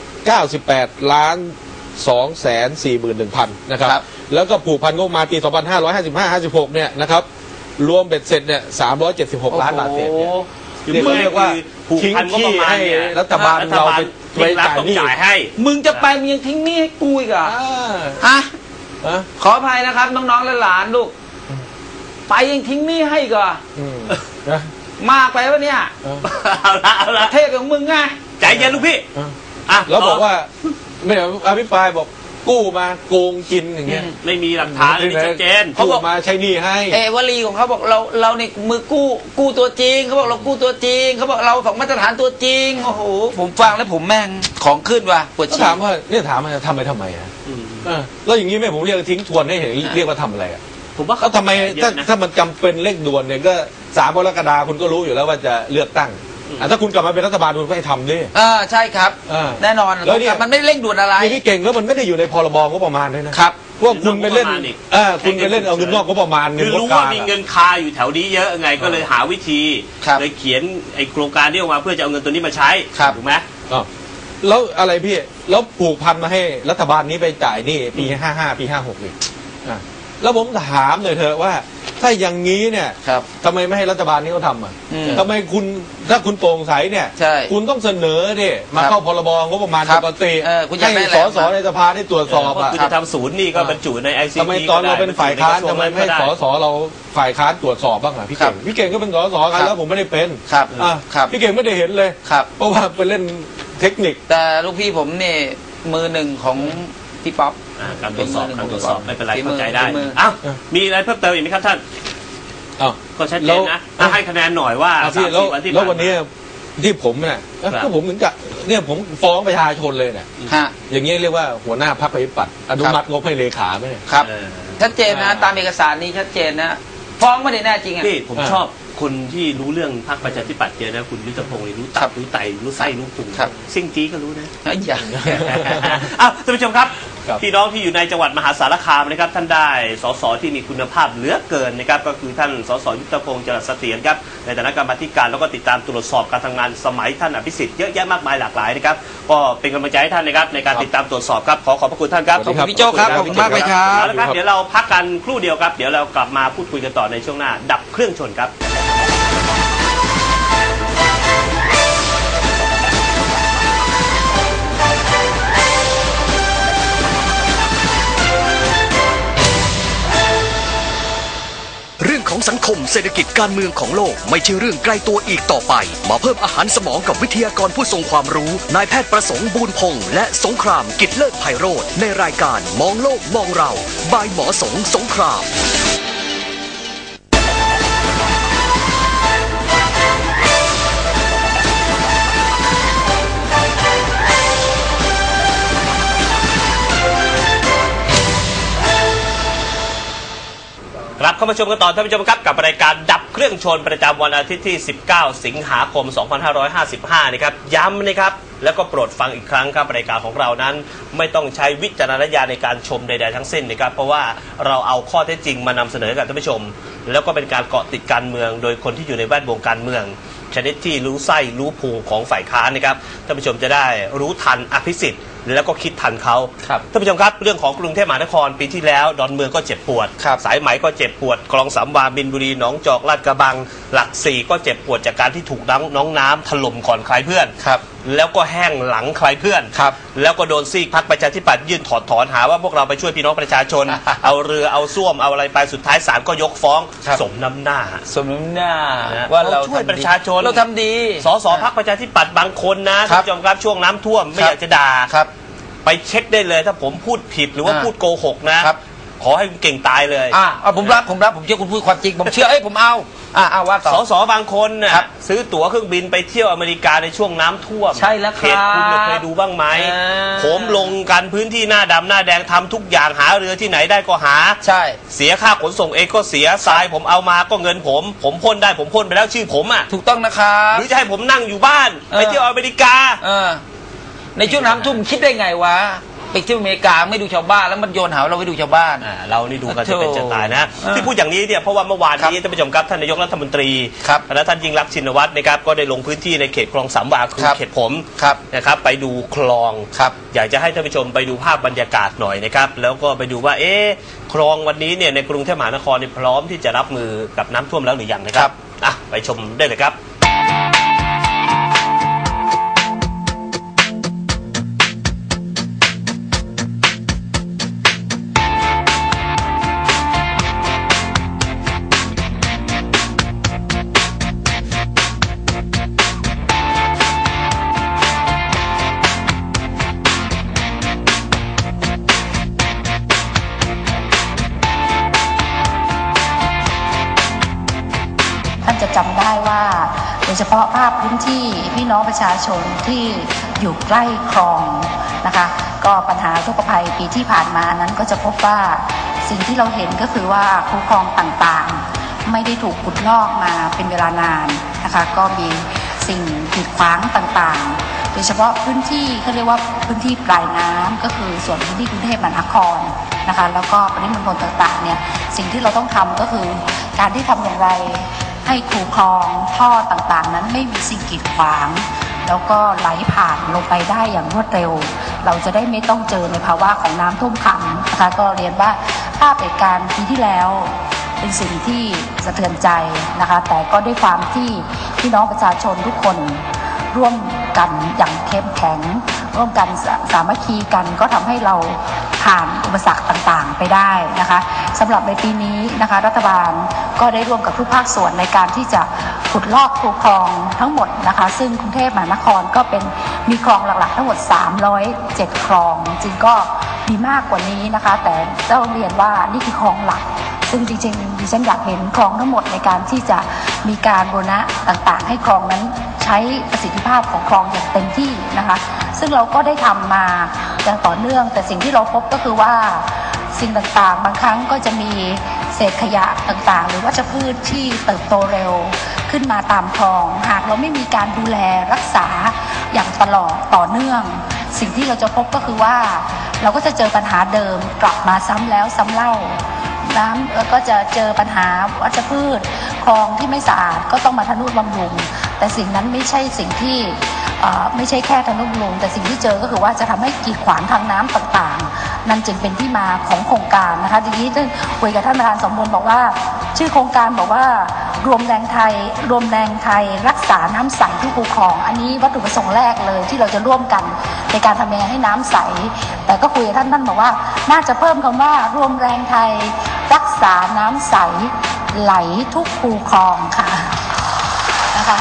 98,241,000นะครับแล้วก็ผูกพันงบมาปี2555-56เนี่ยนะครับรวมเบ็ดเสร็จเนี่ย376 ล้านบาทเศษเนี่ยเรียกว่าทิ้งที่ให้รัฐบาลเราไปจ่ายหนี้ให้มึงจะไปมึงยังทิ้งหนี้ให้กูอีกอ่ะขออภัยนะครับน้องๆและหลานลูกไปยังทิ้งหนี้ให้ก่อนมากไปวะเนี่ยเอาละเทพของมึงไงใจเย็นลูกพี่แล้วบอกว่าไม่อภิปรายบอกกู้มาโกงกินอย่างเงี้ยไม่มีหลักฐานไม่ชัดเจนเขาบอกมาใช้หนี้ให้วลีของเขาบอกเราเนี่ยมือกู้ตัวจริงเขาบอกเรากู้ตัวจริงเขาบอกเราของมาตรฐานตัวจริงโอ้โหผมฟังแล้วผมแม่งของขึ้นว่ะปวดฉี่ถามว่าเนี่ยถามทำไมแล้วอย่างนี้แม่ผมเรียกทิ้งทวนให้เห็นเรียกว่าทำอะไรผมว่าเขาทำไมถ้ามันจำเป็นเร่งด่วนเนี่ยก็3 กรกฎาคมคุณก็รู้อยู่แล้วว่าจะเลือกตั้งถ้าคุณกลับมาเป็นรัฐบาลคุณก็ให้ทำดิใช่ครับแน่นอนแล้วเนี่ยมันไม่เร่งด่วนอะไรพี่เก่งแล้วมันไม่ได้อยู่ในพรบงบประมาณด้วยนะครับพวกคุณไปเล่นคุณไปเล่นเอาเงินนอกงบประมาณคือรู้ว่ามีเงินคาอยู่แถวนี้เยอะไงก็เลยหาวิธีเลยเขียนไอ้โครงการนี้ออกมาเพื่อจะเอาเงินตัวนี้มาใช้ถูกไหมแล้วอะไรพี่แล้วผูกพันมาให้รัฐบาลนี้ไปจ่ายนี่ปี55ปี56นี่แล้วผมถามหน่อยเถอะว่าถ้าอย่างนี้เนี่ยทำไมไม่ให้รัฐบาลนี้เขาทำทำไมคุณถ้าคุณโปร่งใสเนี่ยคุณต้องเสนอดิมาเข้าพรบงบประมาณปกติให้สสในสภาได้ตรวจสอบคุณจะทำศูนย์นี่ก็บรรจุในICT ทำไมตอนเราเป็นฝ่ายค้านทำไมไม่ให้สสเราฝ่ายค้านตรวจสอบบ้างพี่เก่งพี่เก่งก็เป็นสสกันแล้วผมไม่ได้เป็นพี่เก่งไม่ได้เห็นเลยเพราะว่าไปเล่นเทคนิคแต่ลูกพี่ผมเนี่ยมือหนึ่งของพี่ป๊อปการตรวจสอบไม่เป็นไรเข้าใจได้มีอะไรเพิ่มเติมอีกไหมครับท่านก็ชัดเจนนะให้คะแนนหน่อยว่าแล้ววันนี้ที่ผมเนี่ยก็ผมถึงกับเนี่ยผมฟ้องประชาชนเลยเนี่ยอย่างนี้เรียกว่าหัวหน้าพรรคประชาธิปัตย์อนุมัติงบให้เลขาไหมครับชัดเจนนะตามเอกสารนี้ชัดเจนนะฟ้องไม่ได้แน่จริงอ่ะพี่ผมชอบคนที่รู้เรื่องพรรคประชาธิปัตย์เยอะนะคุณยุทธพงศ์รู้ตับรู้ไตรู้ไส้รู้พุงซิ่งจี้ก็รู้นะอย่างอ้าวท่านผู้ชมครับพี่น้องที่อยู่ในจังหวัดมหาสารคามนะครับท่านได้สสที่มีคุณภาพเหลือเกินนะครับก็คือท่านสสยุทธพงศ์จรัสเสถียรครับในฐานะกรรมาธิการแล้วก็ติดตามตรวจสอบการทำงานสมัยท่านอภิสิทธิ์เยอะแยะมากมายหลากหลายนะครับก็เป็นกำลังใจให้ท่านนะครับในการติดตามตรวจสอบครับขอบพระคุณท่านครับขอบคุณพี่โจ้ครับขอบคุณมากเลยครับแล้วครับเดี๋ยวเราพักกันครู่เดียวครับเดี๋ยวเรากลับมาพูดคุยกันต่อในช่วงหน้าดับเครื่องชนครับเรื่องของสังคมเศรษฐกิจการเมืองของโลกไม่ใช่เรื่องใกล้ตัวอีกต่อไปมาเพิ่มอาหารสมองกับวิทยากรผู้ทรงความรู้นายแพทย์ประสงค์บูรพงษ์และสงครามกิจเลิศไพโรจน์ในรายการมองโลกมองเราบายหมอสงครามครับเข้ามาชมกันต่อท่านผู้ชมครับกับรายการดับเครื่องชนประจำวันอาทิตย์ที่19สิงหาคม2555นะครับย้ำนะครับแล้วก็โปรดฟังอีกครั้งครับรายการของเรานั้นไม่ต้องใช้วิจารณญาณในการชมใดๆทั้งสิ้นนะครับเพราะว่าเราเอาข้อเท็จจริงมานำเสนอกับท่านผู้ชมแล้วก็เป็นการเกาะติดการเมืองโดยคนที่อยู่ในแวดวงการเมืองชนิดที่รู้ไส้รู้พุงของฝ่ายค้านนะครับท่านผู้ชมจะได้รู้ทันอภิสิทธิ์แล้วก็คิดทันเขาท่านผู้ชมครับเรื่องของกรุงเทพมหานครปีที่แล้วดอนเมืองก็เจ็บปวดสายไหมก็เจ็บปวดคลองสามวาบินบุรีหนองจอกลาดกระบังหลักสี่ก็เจ็บปวดจากการที่ถูกน้องน้ำถล่มก่อนใครเพื่อนแล้วก็แห้งหลังใครเพื่อนแล้วก็โดนซีกพรรคประชาธิปัตย์ยื่นถอนหาว่าพวกเราไปช่วยพี่น้องประชาชน เอาเรือเอาส้วมเอาอะไรไปสุดท้ายศาลก็ยกฟ้องสมน้ำหน้าว่าเราช่วยประชาชนเราทำดีสสพรรคประชาธิปัตย์บางคนนะท่านผู้ชมครับช่วงน้ำท่วมไม่อยากจะด่าไปเช็คได้เลยถ้าผมพูดผิดหรือว่าพูดโกหกนะขอให้เก่งตายเลยผมรับผมเชื่อคุณพูดความจริงผมเชื่อผมเอาว่าต่อสสบางคนน่ะซื้อตั๋วเครื่องบินไปเที่ยวอเมริกาในช่วงน้ำท่วมใช่แล้วครับคุณเคยดูบ้างไหมผมลงกันพื้นที่หน้าดำหน้าแดงทำทุกอย่างหาเรือที่ไหนได้ก็หาใช่เสียค่าขนส่งเองก็เสียทรายผมเอามาก็เงินผมพ่นได้ผมพ่นไปแล้วชื่อผมถูกต้องนะครับหรือจะให้ผมนั่งอยู่บ้านไปเที่ยวอเมริกาในช่วงน้ำท่วมคิดได้ไงวะไปที่อเมริกาไม่ดูชาวบ้านแล้วมันโยนหาเราไม่ดูชาวบ้านเรานี่ดูกันจะเป็นจะตายนะที่พูดอย่างนี้เนี่ยเพราะว่าเมื่อวานนี้ท่านผู้ชมครับท่านนายกรัฐมนตรีและท่านยิ่งรักษณ์ชินวัตรนะครับก็ได้ลงพื้นที่ในเขตคลองสามวาคือเขตผมนะครับไปดูคลองอยากจะให้ท่านผู้ชมไปดูภาพบรรยากาศหน่อยนะครับแล้วก็ไปดูว่าคลองวันนี้เนี่ยในกรุงเทพมหานครพร้อมที่จะรับมือกับน้ำท่วมแล้วหรือยังนะครับไปชมได้เลยครับจะจำได้ว่าโดยเฉพาะภาพพื้นที่พี่น้องประชาชนที่อยู่ใกล้คลองนะคะก็ปัญหาทุกภัยปีที่ผ่านมานั้นก็จะพบว่าสิ่งที่เราเห็นก็คือว่าคูคลองต่างๆไม่ได้ถูกขุดลอกมาเป็นเวลานานนะคะก็มีสิ่งกีดขวางต่างๆโดยเฉพาะพื้นที่เขาเรียกว่าพื้นที่ปลายน้ำก็คือส่วนพื้นที่กรุงเทพมหานครนะคะแล้วก็ปริมณฑลต่างๆเนี่ยสิ่งที่เราต้องทำก็คือการที่ทำอย่างไรให้คูคลองท่อต่างๆนั้นไม่มีสิ่งกีดขวางแล้วก็ไหลผ่านลงไปได้อย่างรวดเร็วเราจะได้ไม่ต้องเจอในภาวะของน้ำท่วมขังนะคะก็เรียนว่าภาพเหตุการณ์ปีที่แล้วเป็นสิ่งที่สะเทือนใจนะคะแต่ก็ด้วยความที่พี่น้องประชาชนทุกคนร่วมกันอย่างเข้มแข็งร่วมกันสามัคคีกันก็ทำให้เราผ่านอุปสรรคต่างๆไปได้นะคะสำหรับในปีนี้นะคะรัฐบาลก็ได้ร่วมกับทุกภาคส่วนในการที่จะขุดลอกคูคลองทั้งหมดนะคะซึ่งกรุงเทพมหานครก็เป็นมีคลองหลักๆทั้งหมด307คลองจริงก็มีมากกว่านี้นะคะแต่เจ้าเรียนว่านี่คือคลองหลักซึ่งจริงๆดิฉันอยากเห็นคลองทั้งหมดในการที่จะมีการบูรณะต่างๆให้คลองนั้นใช้ประสิทธิภาพของคลองอย่างเต็มที่นะคะซึ่งเราก็ได้ทำมาอย่างต่อเนื่องแต่สิ่งที่เราพบก็คือว่าสิ่งต่างๆบางครั้งก็จะมีเศษขยะต่างๆหรือวัชพืชที่เติบโตเร็วขึ้นมาตามคลองหากเราไม่มีการดูแลรักษาอย่างตลอดต่อเนื่องสิ่งที่เราจะพบก็คือว่าเราก็จะเจอปัญหาเดิมกลับมาซ้ำแล้วซ้ำเล่าน้ำแล้วก็จะเจอปัญหาวัชพืชคลองที่ไม่สะอาดก็ต้องมาทนุบำรุงแต่สิ่งนั้นไม่ใช่สิ่งที่ไม่ใช่แค่ทนุบำรุงแต่สิ่งที่เจอก็คือว่าจะทำให้กีดขวางทางน้ำต่างๆนั่นจึงเป็นที่มาของโครงการนะคะทีนี้คุยกับท่านประธานสมบูรณ์บอกว่าชื่อโครงการบอกว่ารวมแรงไทยรักษาน้ำใสทุกคูคลองอันนี้วัตถุประสงค์แรกเลยที่เราจะร่วมกันในการทำยังไงให้น้ำใสแต่ก็คุยกับท่านบอกว่าน่าจะเพิ่มคำว่ารวมแรงไทยรักษาน้ำใสไหลทุกคูคลองค่ะนะคะ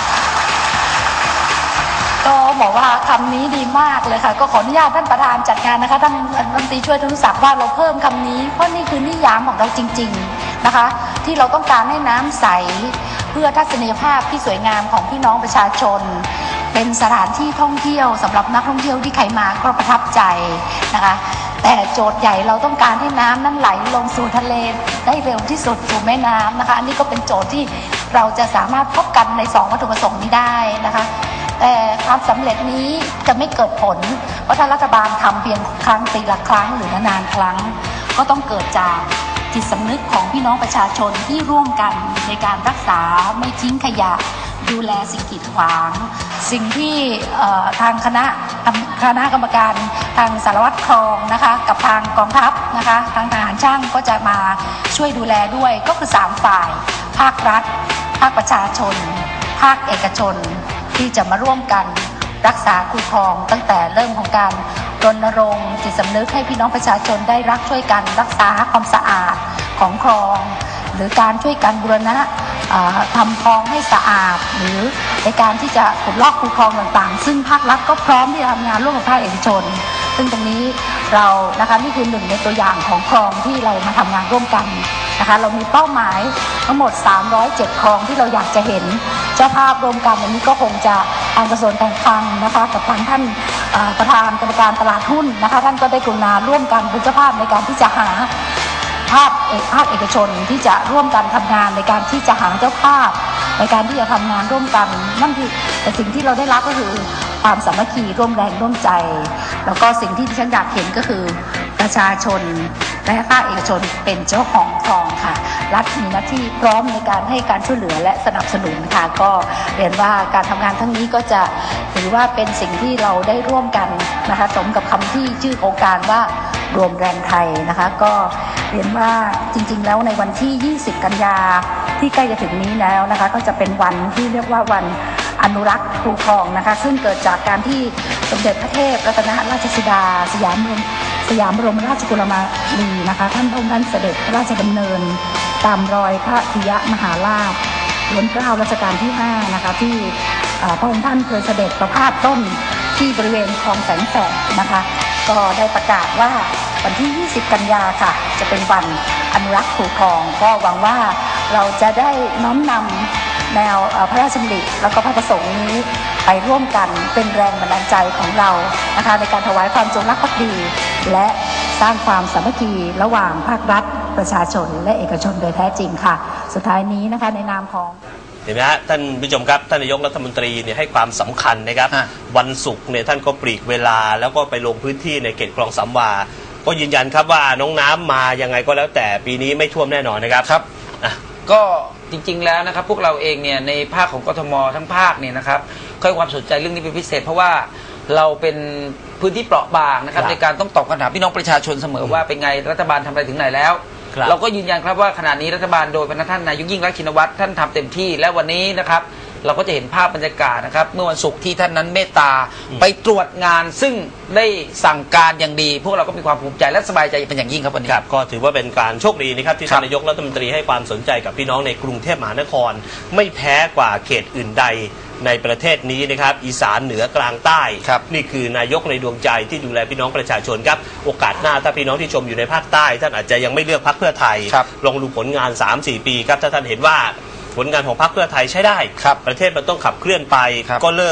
ก็บอกว่าคำนี้ดีมากเลยค่ะก็ขออนุญาตท่านประธานจัดงานนะคะท่านรัฐมนตรีช่วยธนุศักดิ์ว่าเราเพิ่มคำนี้เพราะนี่คือนิยามของเราจริงๆนะคะที่เราต้องการให้น้ำใสเพื่อทัศนียภาพที่สวยงามของพี่น้องประชาชนเป็นสถานที่ท่องเที่ยวสำหรับนักท่องเที่ยวที่ใครมาก็ประทับใจนะคะแต่โจทย์ใหญ่เราต้องการให้น้ำนั้นไหลลงสู่ทะเลได้เร็วที่สุดสู่แม่น้ำนะคะอันนี้ก็เป็นโจทย์ที่เราจะสามารถพบกันใน2วัตถุประสงค์นี้ได้นะคะแต่ความสำเร็จนี้จะไม่เกิดผลเพราะถ้ารัฐบาลทำเพียงครั้งปีละครั้งหรือนานๆครั้งก็ต้องเกิดจากจิตสำนึกของพี่น้องประชาชนที่ร่วมกันในการรักษาไม่ทิ้งขยะดูแลสิ่งกีดขวางสิ่งที่ทางคณะกรรมการทางสารวัตรคลองนะคะกับทางกองทัพนะคะทางทหารช่างก็จะมาช่วยดูแลด้วยก็คือ3ฝ่ายภาครัฐภาคประชาชนภาคเอกชนที่จะมาร่วมกันรักษาคูคลองตั้งแต่เริ่มของการรณรงค์จิตสำนึกให้พี่น้องประชาชนได้รักช่วยกันรักษาความสะอาดของคลองหรือการช่วยกันบูรณะทำคลองให้สะอาดหรือในการที่จะขุดลอกคูคลองต่างๆซึ่งภาครัฐก็พร้อมที่จะทำงานร่วมกับภาคเอกชนซึ่งตรงนี้เรานะคะนี่คือหนึ่งในตัวอย่างของคลองที่เรามาทำงานร่วมกันนะคะเรามีเป้าหมายทั้งหมด307คลองที่เราอยากจะเห็นเจ้าภาพรวมกันอันนี้ก็คงจะทางกระทรวงการคลังนะคะกับทางท่านประธานกรรมการตลาดหุ้นนะคะท่านก็ได้กรุณาร่วมกันเป็นเจ้าภาพในการที่จะหาภาคเอกชนที่จะร่วมกันทำงานในการที่จะหาเจ้าภาพในการที่จะทำงานร่วมกันนั่นคือแต่สิ่งที่เราได้รับก็คือความสามัคคีร่วมแรงร่วมใจแล้วก็สิ่งที่ฉันอยากเห็นก็คือประชาชนและภาคเอกชนเป็นเจ้าของคลองค่ะรัฐมีหน้าที่พร้อมในการให้การช่วยเหลือและสนับสนุนค่ะก็เรียนว่าการทำงานทั้งนี้ก็จะถือว่าเป็นสิ่งที่เราได้ร่วมกันนะคะสมกับคำที่ชื่อโครงการว่ารวมแรงไทยนะคะก็เรียนว่าจริงๆแล้วในวันที่20กันยาที่ใกล้จะถึงนี้แล้วนะคะก็จะเป็นวันที่เรียกว่าวันอนุรักษ์คูคลองนะคะซึ่งเกิดจากการที่สมเด็จพระเทพรัตนราชสุดาสยามบรมราชกุลมารีนะคะท่านพระองค์ท่านเสด็จพระราชดำเนินตามรอยพระปิยมหาราชล้นเกล้ารัชกาลที่5นะคะที่พระองค์ท่านเคยเสด็จประพาสต้นที่บริเวณคลองแสงแสบนะคะก็ได้ประกาศว่าวันที่20กันยาค่ะจะเป็นวันอนุรักษ์คูคลองก็หวังว่าเราจะได้น้อมนำแนวพระราชดำริแล้วก็พระประสงค์นี้ไปร่วมกันเป็นแรงบันดาลใจของเรานะคะในการถวายความจงรักภักดีและสร้างความสามัคคีระหว่างภาครัฐประชาชนและเอกชนโดยแท้จริงค่ะสุดท้ายนี้นะคะในนามของเห็นไหมฮะท่านผู้ชมครับท่านนายกรัฐมนตรีเนี่ยให้ความสำคัญนะครับวันศุกร์เนี่ยท่านก็ปลีกเวลาแล้วก็ไปลงพื้นที่ในเขตคลองสามวาก็ยืนยันครับว่าน้องน้ำมายังไงก็แล้วแต่ปีนี้ไม่ท่วมแน่นอนนะครับครับก็จริงๆแล้วนะครับพวกเราเองเนี่ยในภาคของกทมทั้งภาคเนี่ยนะครับค่อยความสนใจเรื่องนี้เป็นพิเศษเพราะว่าเราเป็นพื้นที่เปราะบางนะครับในการต้องตอบคำถามพี่น้องประชาชนเสมอว่าเป็นไงรัฐบาลทำอะไรถึงไหนแล้วเราก็ยืนยันครับว่าขณะนี้รัฐบาลโดยพระท่านนายกยิ่งรักษณ์ชินวัตรท่านทำเต็มที่และวันนี้นะครับเราก็จะเห็นภาพบรรยากาศนะครับเมื่อวันศุกร์ที่ท่านนั้นเมตตาไปตรวจงานซึ่งได้สั่งการอย่างดีพวกเราก็มีความภูมิใจและสบายใจเป็นอย่างยิ่งครับวันนี้ก็ถือว่าเป็นการโชคดีนะครับที่ท่านนายกรัฐมนตรีให้ความสนใจกับพี่น้องในกรุงเทพมหานครไม่แพ้กว่าเขตอื่นใดในประเทศนี้นะครับอีสานเหนือกลางใต้นี่คือนายกในดวงใจที่ดูแลพี่น้องประชาชนครับโอกาสหน้าถ้าพี่น้องที่ชมอยู่ในภาคใต้ท่านอาจจะยังไม่เลือกพรรคเพื่อไทยลองดูผลงาน 3-4 ปีครับถ้าท่านเห็นว่าผลงานของพรรคเพื่อไทยใช้ได้ประเทศมันต้องขับเคลื่อนไปก็เลิก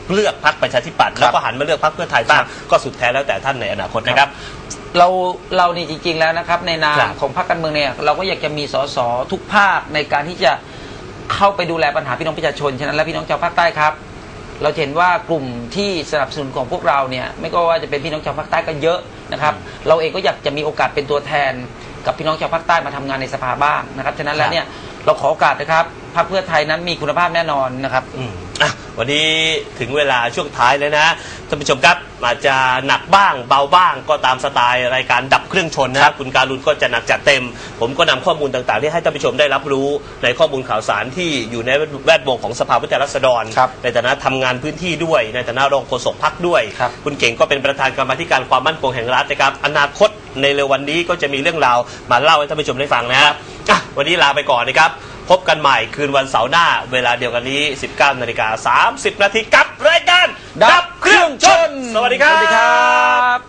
เลือกพรรคประชาธิปัตย์แล้วก็หันมาเลือกพรรคเพื่อไทยบ้างก็สุดแท้แล้วแต่ท่านในอนาคตนะครับเรานี่จริงๆแล้วนะครับในนามของพรรคการเมืองเนี่ยเราก็อยากจะมีสสทุกภาคในการที่จะเข้าไปดูแลปัญหาพี่น้องประชาชนฉะนั้นแล้วพี่น้องชาวภาคใต้ครับเราเห็นว่ากลุ่มที่สนับสนุนของพวกเราเนี่ยไม่ก็ว่าจะเป็นพี่น้องชาวภาคใต้ก็เยอะนะครับเราเองก็อยากจะมีโอกาสเป็นตัวแทนกับพี่น้องชาวภาคใต้มาทำงานในสภาบ้างนะครับฉะนั้นแล้วเนี่ยเราขอโอกาสนะครับพรรคเพื่อไทยนั้นมีคุณภาพแน่นอนนะครับวันนี้ถึงเวลาช่วงท้ายแล้วนะท่านผู้ชมครับอาจจะหนักบ้างเบาบ้างก็ตามสไตล์รายการดับเครื่องชนนะครับคุณการุณก็จะหนักจัดเต็มผมก็นำข้อมูลต่างๆที่ให้ท่านผู้ชมได้รับรู้ในข้อมูลข่าวสารที่อยู่ในแวดวงของสภาผู้แทนราษฎรในฐานะทำงานพื้นที่ด้วยในฐานะรองโฆษกพรรคด้วยคุณเก่งก็เป็นประธานกรรมาธิการความมั่นคงแห่งรัฐนะครับอนาคตในเร็ววันนี้ก็จะมีเรื่องราวมาเล่าให้ท่านผู้ชมได้ฟังนะครับวันนี้ลาไปก่อนนะครับพบกันใหม่คืนวันเสาร์หน้าเวลาเดียวกันนี้ 19:30 น.กับรายการดับเครื่องชนสวัสดีครับ